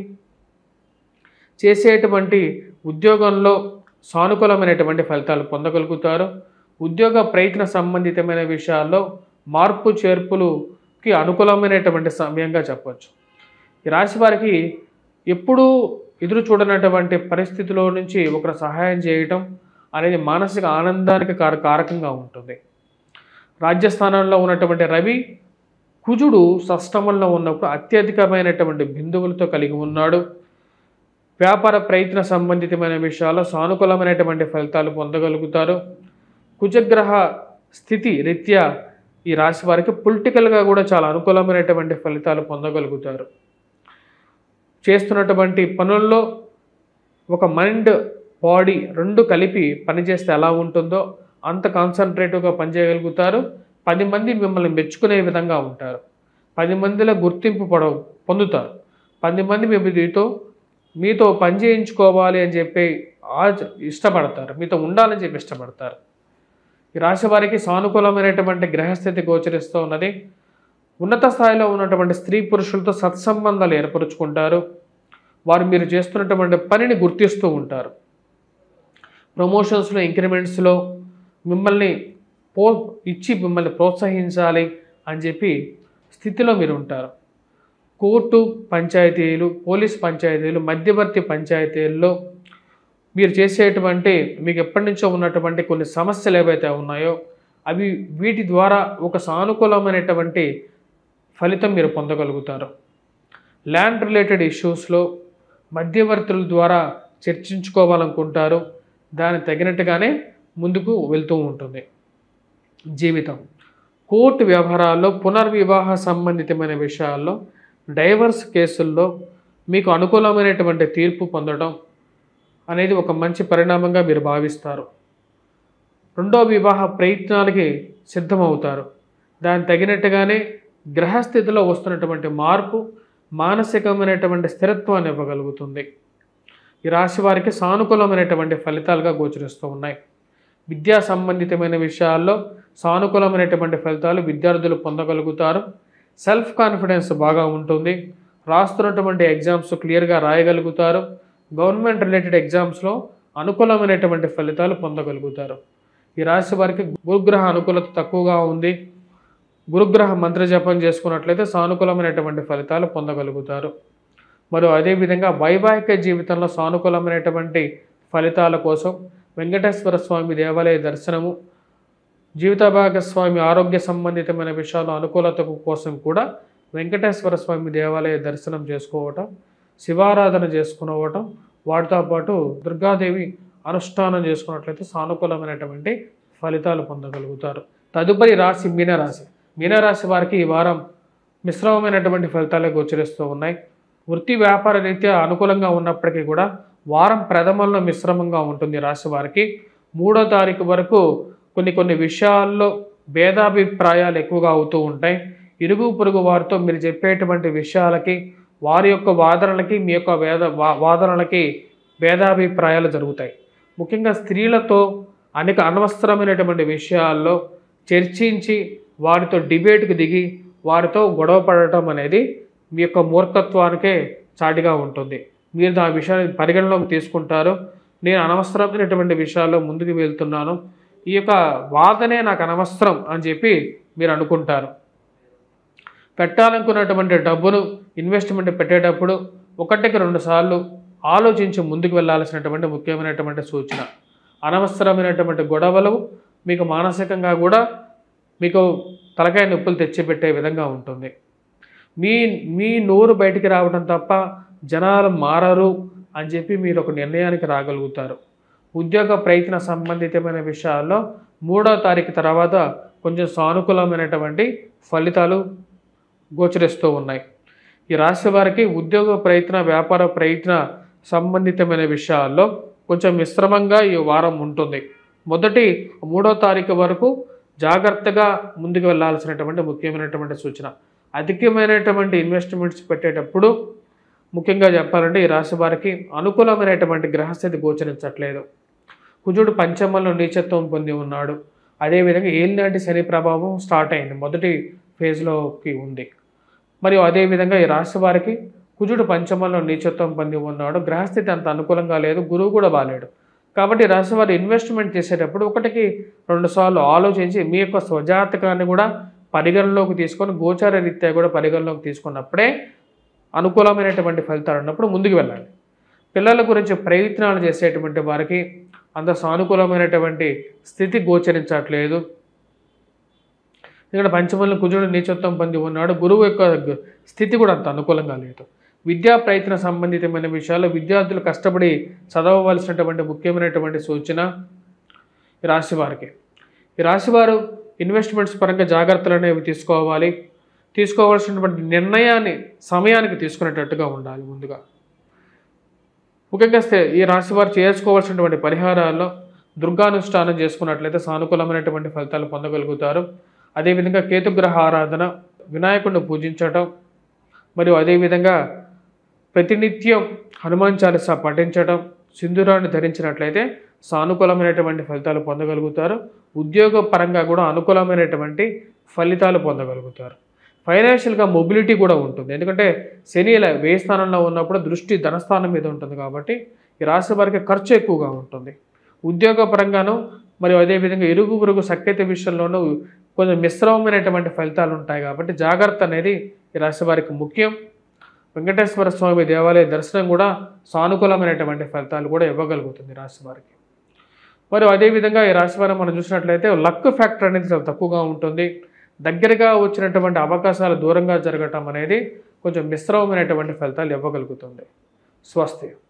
చేసేటువంటి ఉద్యోగంలో సానుకూలమైనటువంటి ఫలితాలు పొందగలుగుతారు. ఉద్యోగ ప్రయత్న సంబంధితమైన విషయాల్లో మార్పు చేర్పులుకి అనుకూలమైనటువంటి సమయంగా చెప్పవచ్చు. ఈ రాశి వారికి ఎప్పుడూ ఎదురు చూడనటువంటి పరిస్థితిలో నుంచి ఒకరు సహాయం చేయటం అనేది మానసిక ఆనందానికి కారకంగా ఉంటుంది. రాజ్యస్థానంలో ఉన్నటువంటి రవి కుజుడు షష్టమంలో ఉన్నప్పుడు అత్యధికమైనటువంటి బిందువులతో కలిగి ఉన్నాడు. వ్యాపార ప్రయత్న సంబంధితమైన విషయాల్లో సానుకూలమైనటువంటి ఫలితాలు పొందగలుగుతారు. కుజగ్రహ స్థితి రీత్యా ఈ రాశి వారికి పొలిటికల్గా కూడా చాలా అనుకూలమైనటువంటి ఫలితాలు పొందగలుగుతారు. చేస్తున్నటువంటి పనుల్లో ఒక మైండ్ బాడీ రెండు కలిపి పనిచేస్తే ఎలా ఉంటుందో అంత కాన్సన్ట్రేటివ్గా పనిచేయగలుగుతారు. పది మంది మిమ్మల్ని మెచ్చుకునే విధంగా ఉంటారు. పది మందిలో గుర్తింపు పడ పొందుతారు. పది మంది మీ మీతో మీతో పని చేయించుకోవాలి అని చెప్పి ఇష్టపడతారు. మీతో ఉండాలని చెప్పి ఇష్టపడతారు. ఈ రాశి వారికి సానుకూలమైనటువంటి గ్రహస్థితి గోచరిస్తూ ఉన్నది. ఉన్నత స్థాయిలో ఉన్నటువంటి స్త్రీ పురుషులతో సత్సంబంధాలు ఏర్పరుచుకుంటారు. వారు మీరు చేస్తున్నటువంటి పనిని గుర్తిస్తూ ఉంటారు. ప్రమోషన్స్లో ఇంక్రిమెంట్స్లో మిమ్మల్ని పో ఇచ్చి మిమ్మల్ని ప్రోత్సహించాలి అని చెప్పి స్థితిలో మీరు ఉంటారు. కోర్టు పంచాయతీలు, పోలీస్ పంచాయతీలు, మధ్యవర్తి పంచాయతీల్లో మీరు చేసేటువంటి మీకు ఎప్పటి నుంచో ఉన్నటువంటి కొన్ని సమస్యలు ఏవైతే ఉన్నాయో అవి వీటి ద్వారా ఒక సానుకూలమైనటువంటి ఫలితం మీరు పొందగలుగుతారు. ల్యాండ్ రిలేటెడ్ ఇష్యూస్లో మధ్యవర్తుల ద్వారా చర్చించుకోవాలనుకుంటారు. దానికి తగినట్టుగానే ముందుకు వెళ్తూ ఉంటుంది జీవితం. కోర్టు వ్యవహారాల్లో, పునర్వివాహ సంబంధితమైన విషయాల్లో, డైవర్స్ కేసుల్లో మీకు అనుకూలమైనటువంటి తీర్పు పొందడం అనేది ఒక మంచి పరిణామంగా మీరు భావిస్తారు. రెండో వివాహ ప్రయత్నాలకి సిద్ధమవుతారు. దానికి తగినట్టుగానే గ్రహస్థితిలో వస్తున్నటువంటి మార్పు మానసికమైనటువంటి స్థిరత్వాన్ని ఇవ్వగలుగుతుంది. ఈ రాశి వారికి సానుకూలమైనటువంటి ఫలితాలుగా గోచరిస్తూ ఉన్నాయి. విద్యా సంబంధితమైన విషయాల్లో సానుకూలమైనటువంటి ఫలితాలు విద్యార్థులు పొందగలుగుతారు. సెల్ఫ్ కాన్ఫిడెన్స్ బాగా ఉంటుంది. రాస్తున్నటువంటి ఎగ్జామ్స్ క్లియర్గా రాయగలుగుతారు. గవర్నమెంట్ రిలేటెడ్ ఎగ్జామ్స్లో అనుకూలమైనటువంటి ఫలితాలు పొందగలుగుతారు. ఈ రాశి వారికి గురుగ్రహ అనుకూలత తక్కువగా ఉంది. గురుగ్రహ మంత్ర జపం చేసుకున్నట్లయితే సానుకూలమైనటువంటి ఫలితాలు పొందగలుగుతారు. మరియు అదేవిధంగా వైవాహిక జీవితంలో సానుకూలమైనటువంటి ఫలితాల కోసం వెంకటేశ్వర స్వామి దేవాలయ దర్శనము, జీవిత భాగస్వామి ఆరోగ్య సంబంధితమైన విషయాల అనుకూలత కోసం కూడా వెంకటేశ్వర స్వామి దేవాలయ దర్శనం చేసుకోవటం, శివారాధన చేసుకోవటం, వాటితో పాటు దుర్గాదేవి అనుష్ఠానం చేసుకున్నట్లయితే సానుకూలమైనటువంటి ఫలితాలు పొందగలుగుతారు. తదుపరి రాశి మీనరాశి. మీనరాశి వారికి ఈ వారం మిశ్రమమైనటువంటి ఫలితాలే గోచరిస్తూ ఉన్నాయి. వృత్తి వ్యాపార రీత్యా అనుకూలంగా ఉన్నప్పటికీ కూడా వారం ప్రథమంలో మిశ్రమంగా ఉంటుంది రాశి వారికి. మూడో తారీఖు వరకు కొన్ని కొన్ని విషయాల్లో భేదాభిప్రాయాలు ఎక్కువగా అవుతూ ఉంటాయి. ఇరుగు పొరుగు వారితో మీరు చెప్పేటువంటి విషయాలకి వారి యొక్క వాదనలకి మీ యొక్క వేద వాదనలకి భేదాభిప్రాయాలు జరుగుతాయి. ముఖ్యంగా స్త్రీలతో అనేక అనవసరమైనటువంటి విషయాల్లో చర్చించి వారితో డిబేట్కి దిగి వారితో గొడవ పడటం అనేది మీ యొక్క మూర్ఖత్వానికే చాటిగా ఉంటుంది. మీరు ఆ విషయాన్ని పరిగణలోకి తీసుకుంటారు. నేను అనవసరమైనటువంటి విషయాల్లో ముందుకు వెళ్తున్నాను, ఈ యొక్క వాదనే నాకు అనవసరం అని చెప్పి మీరు అనుకుంటారు. పెట్టాలనుకున్నటువంటి డబ్బును ఇన్వెస్ట్మెంట్ పెట్టేటప్పుడు ఒకటికి రెండు సార్లు ఆలోచించి ముందుకు వెళ్ళాల్సినటువంటి ముఖ్యమైనటువంటి సూచన. అనవసరమైనటువంటి గొడవలు మీకు మానసికంగా కూడా మీకు తలకాయ నొప్పులు తెచ్చిపెట్టే విధంగా ఉంటుంది. మీ మీ నోరు బయటికి రావడం తప్ప జనాలు మారరు అని చెప్పి మీరు ఒక నిర్ణయానికి రాగలుగుతారు. ఉద్యోగ ప్రయత్న సంబంధితమైన విషయాల్లో మూడో తారీఖు తర్వాత కొంచెం సానుకూలమైనటువంటి ఫలితాలు గోచరిస్తూ ఉన్నాయి. ఈ రాశి వారికి ఉద్యోగ ప్రయత్న వ్యాపార ప్రయత్న సంబంధితమైన విషయాల్లో కొంచెం మిశ్రమంగా ఈ వారం ఉంటుంది. మొదటి మూడో తారీఖు వరకు జాగ్రత్తగా ముందుకు వెళ్ళాల్సినటువంటి ముఖ్యమైనటువంటి సూచన. అధికమైనటువంటి ఇన్వెస్ట్మెంట్స్ పెట్టేటప్పుడు ముఖ్యంగా చెప్పాలంటే ఈ రాశి వారికి అనుకూలమైనటువంటి గ్రహస్థితి గోచరించట్లేదు. కుజుడు పంచమంలో నీచత్వం పొంది ఉన్నాడు. అదేవిధంగా ఏలినాటి శని ప్రభావం స్టార్ట్ అయింది, మొదటి ఫేజ్లోకి ఉంది. మరియు అదేవిధంగా ఈ రాశి వారికి కుజుడు పంచమంలో నీచత్వం పొంది ఉన్నాడు. గ్రహస్థితి అంత అనుకూలంగా లేదు, గురువు కూడా బాలేడు. కాబట్టి రాశి వారు ఇన్వెస్ట్మెంట్ చేసేటప్పుడు ఒకటికి రెండు సార్లు ఆలోచించి మీ యొక్క స్వజాతకాన్ని కూడా పరిగణలోకి తీసుకొని గోచార రీత్యా కూడా పరిగణలోకి తీసుకున్నప్పుడే అనుకూలమైనటువంటి ఫలితాలు ఉన్నప్పుడు ముందుకు వెళ్ళాలి. పిల్లల గురించి ప్రయత్నాలు చేసేటువంటి వారికి అంత సానుకూలమైనటువంటి స్థితి గోచరించట్లేదు. ఇక్కడ పంచమంలో కుజుడు నీచత్వం పొంది ఉన్నాడు. గురువు యొక్క స్థితి కూడా అంత అనుకూలంగా లేదు. విద్యా ప్రయత్న సంబంధితమైన విషయాల్లో విద్యార్థులు కష్టపడి చదవవలసినటువంటి ముఖ్యమైనటువంటి సూచన ఈ రాశి వారికి. ఈ రాశివారు ఇన్వెస్ట్మెంట్స్ పరంగా జాగ్రత్తలు అనేవి తీసుకోవాలి. తీసుకోవాల్సినటువంటి నిర్ణయాన్ని సమయానికి తీసుకునేటట్టుగా ఉండాలి. ముందుగా ముఖ్యంగా ఈ రాశివారు చేసుకోవాల్సినటువంటి పరిహారాల్లో దుర్గానుష్ఠానం చేసుకున్నట్లయితే సానుకూలమైనటువంటి ఫలితాలు పొందగలుగుతారు. అదేవిధంగా కేతుగ్రహ ఆరాధన, వినాయకుడిని పూజించటం, మరియు అదేవిధంగా ప్రతినిత్యం హనుమాన్ చాలీసా పఠించడం, సింధూరాన్ని ధరించినట్లయితే సానుకూలమైనటువంటి ఫలితాలు పొందగలుగుతారు. ఉద్యోగ పరంగా కూడా అనుకూలమైనటువంటి ఫలితాలు పొందగలుగుతారు. ఫైనాన్షియల్గా మొబిలిటీ కూడా ఉంటుంది. ఎందుకంటే శని ఇలా వ్యయ స్థానంలో ఉన్నప్పుడు దృష్టి ధనస్థానం మీద ఉంటుంది కాబట్టి ఈ రాశి వారికి ఖర్చు ఎక్కువగా ఉంటుంది. ఉద్యోగ పరంగాను మరియు అదేవిధంగా ఇరుగు పొరుగు సఖ్యత విషయంలోనూ కొంచెం మిశ్రమమైనటువంటి ఫలితాలు ఉంటాయి. కాబట్టి జాగ్రత్త అనేది ఈ రాశి వారికి ముఖ్యం. వెంకటేశ్వర స్వామి దేవాలయ దర్శనం కూడా సానుకూలమైనటువంటి ఫలితాలు కూడా ఇవ్వగలుగుతుంది రాశి వారికి. మరి అదేవిధంగా ఈ రాశి వారిని మనం చూసినట్లయితే లక్ ఫ్యాక్టర్ అనేది చాలా తక్కువగా ఉంటుంది. దగ్గరగా వచ్చినటువంటి అవకాశాలు దూరంగా జరగటం అనేది కొంచెం మిశ్రమమైనటువంటి ఫలితాలు ఇవ్వగలుగుతుంది. స్వస్తి.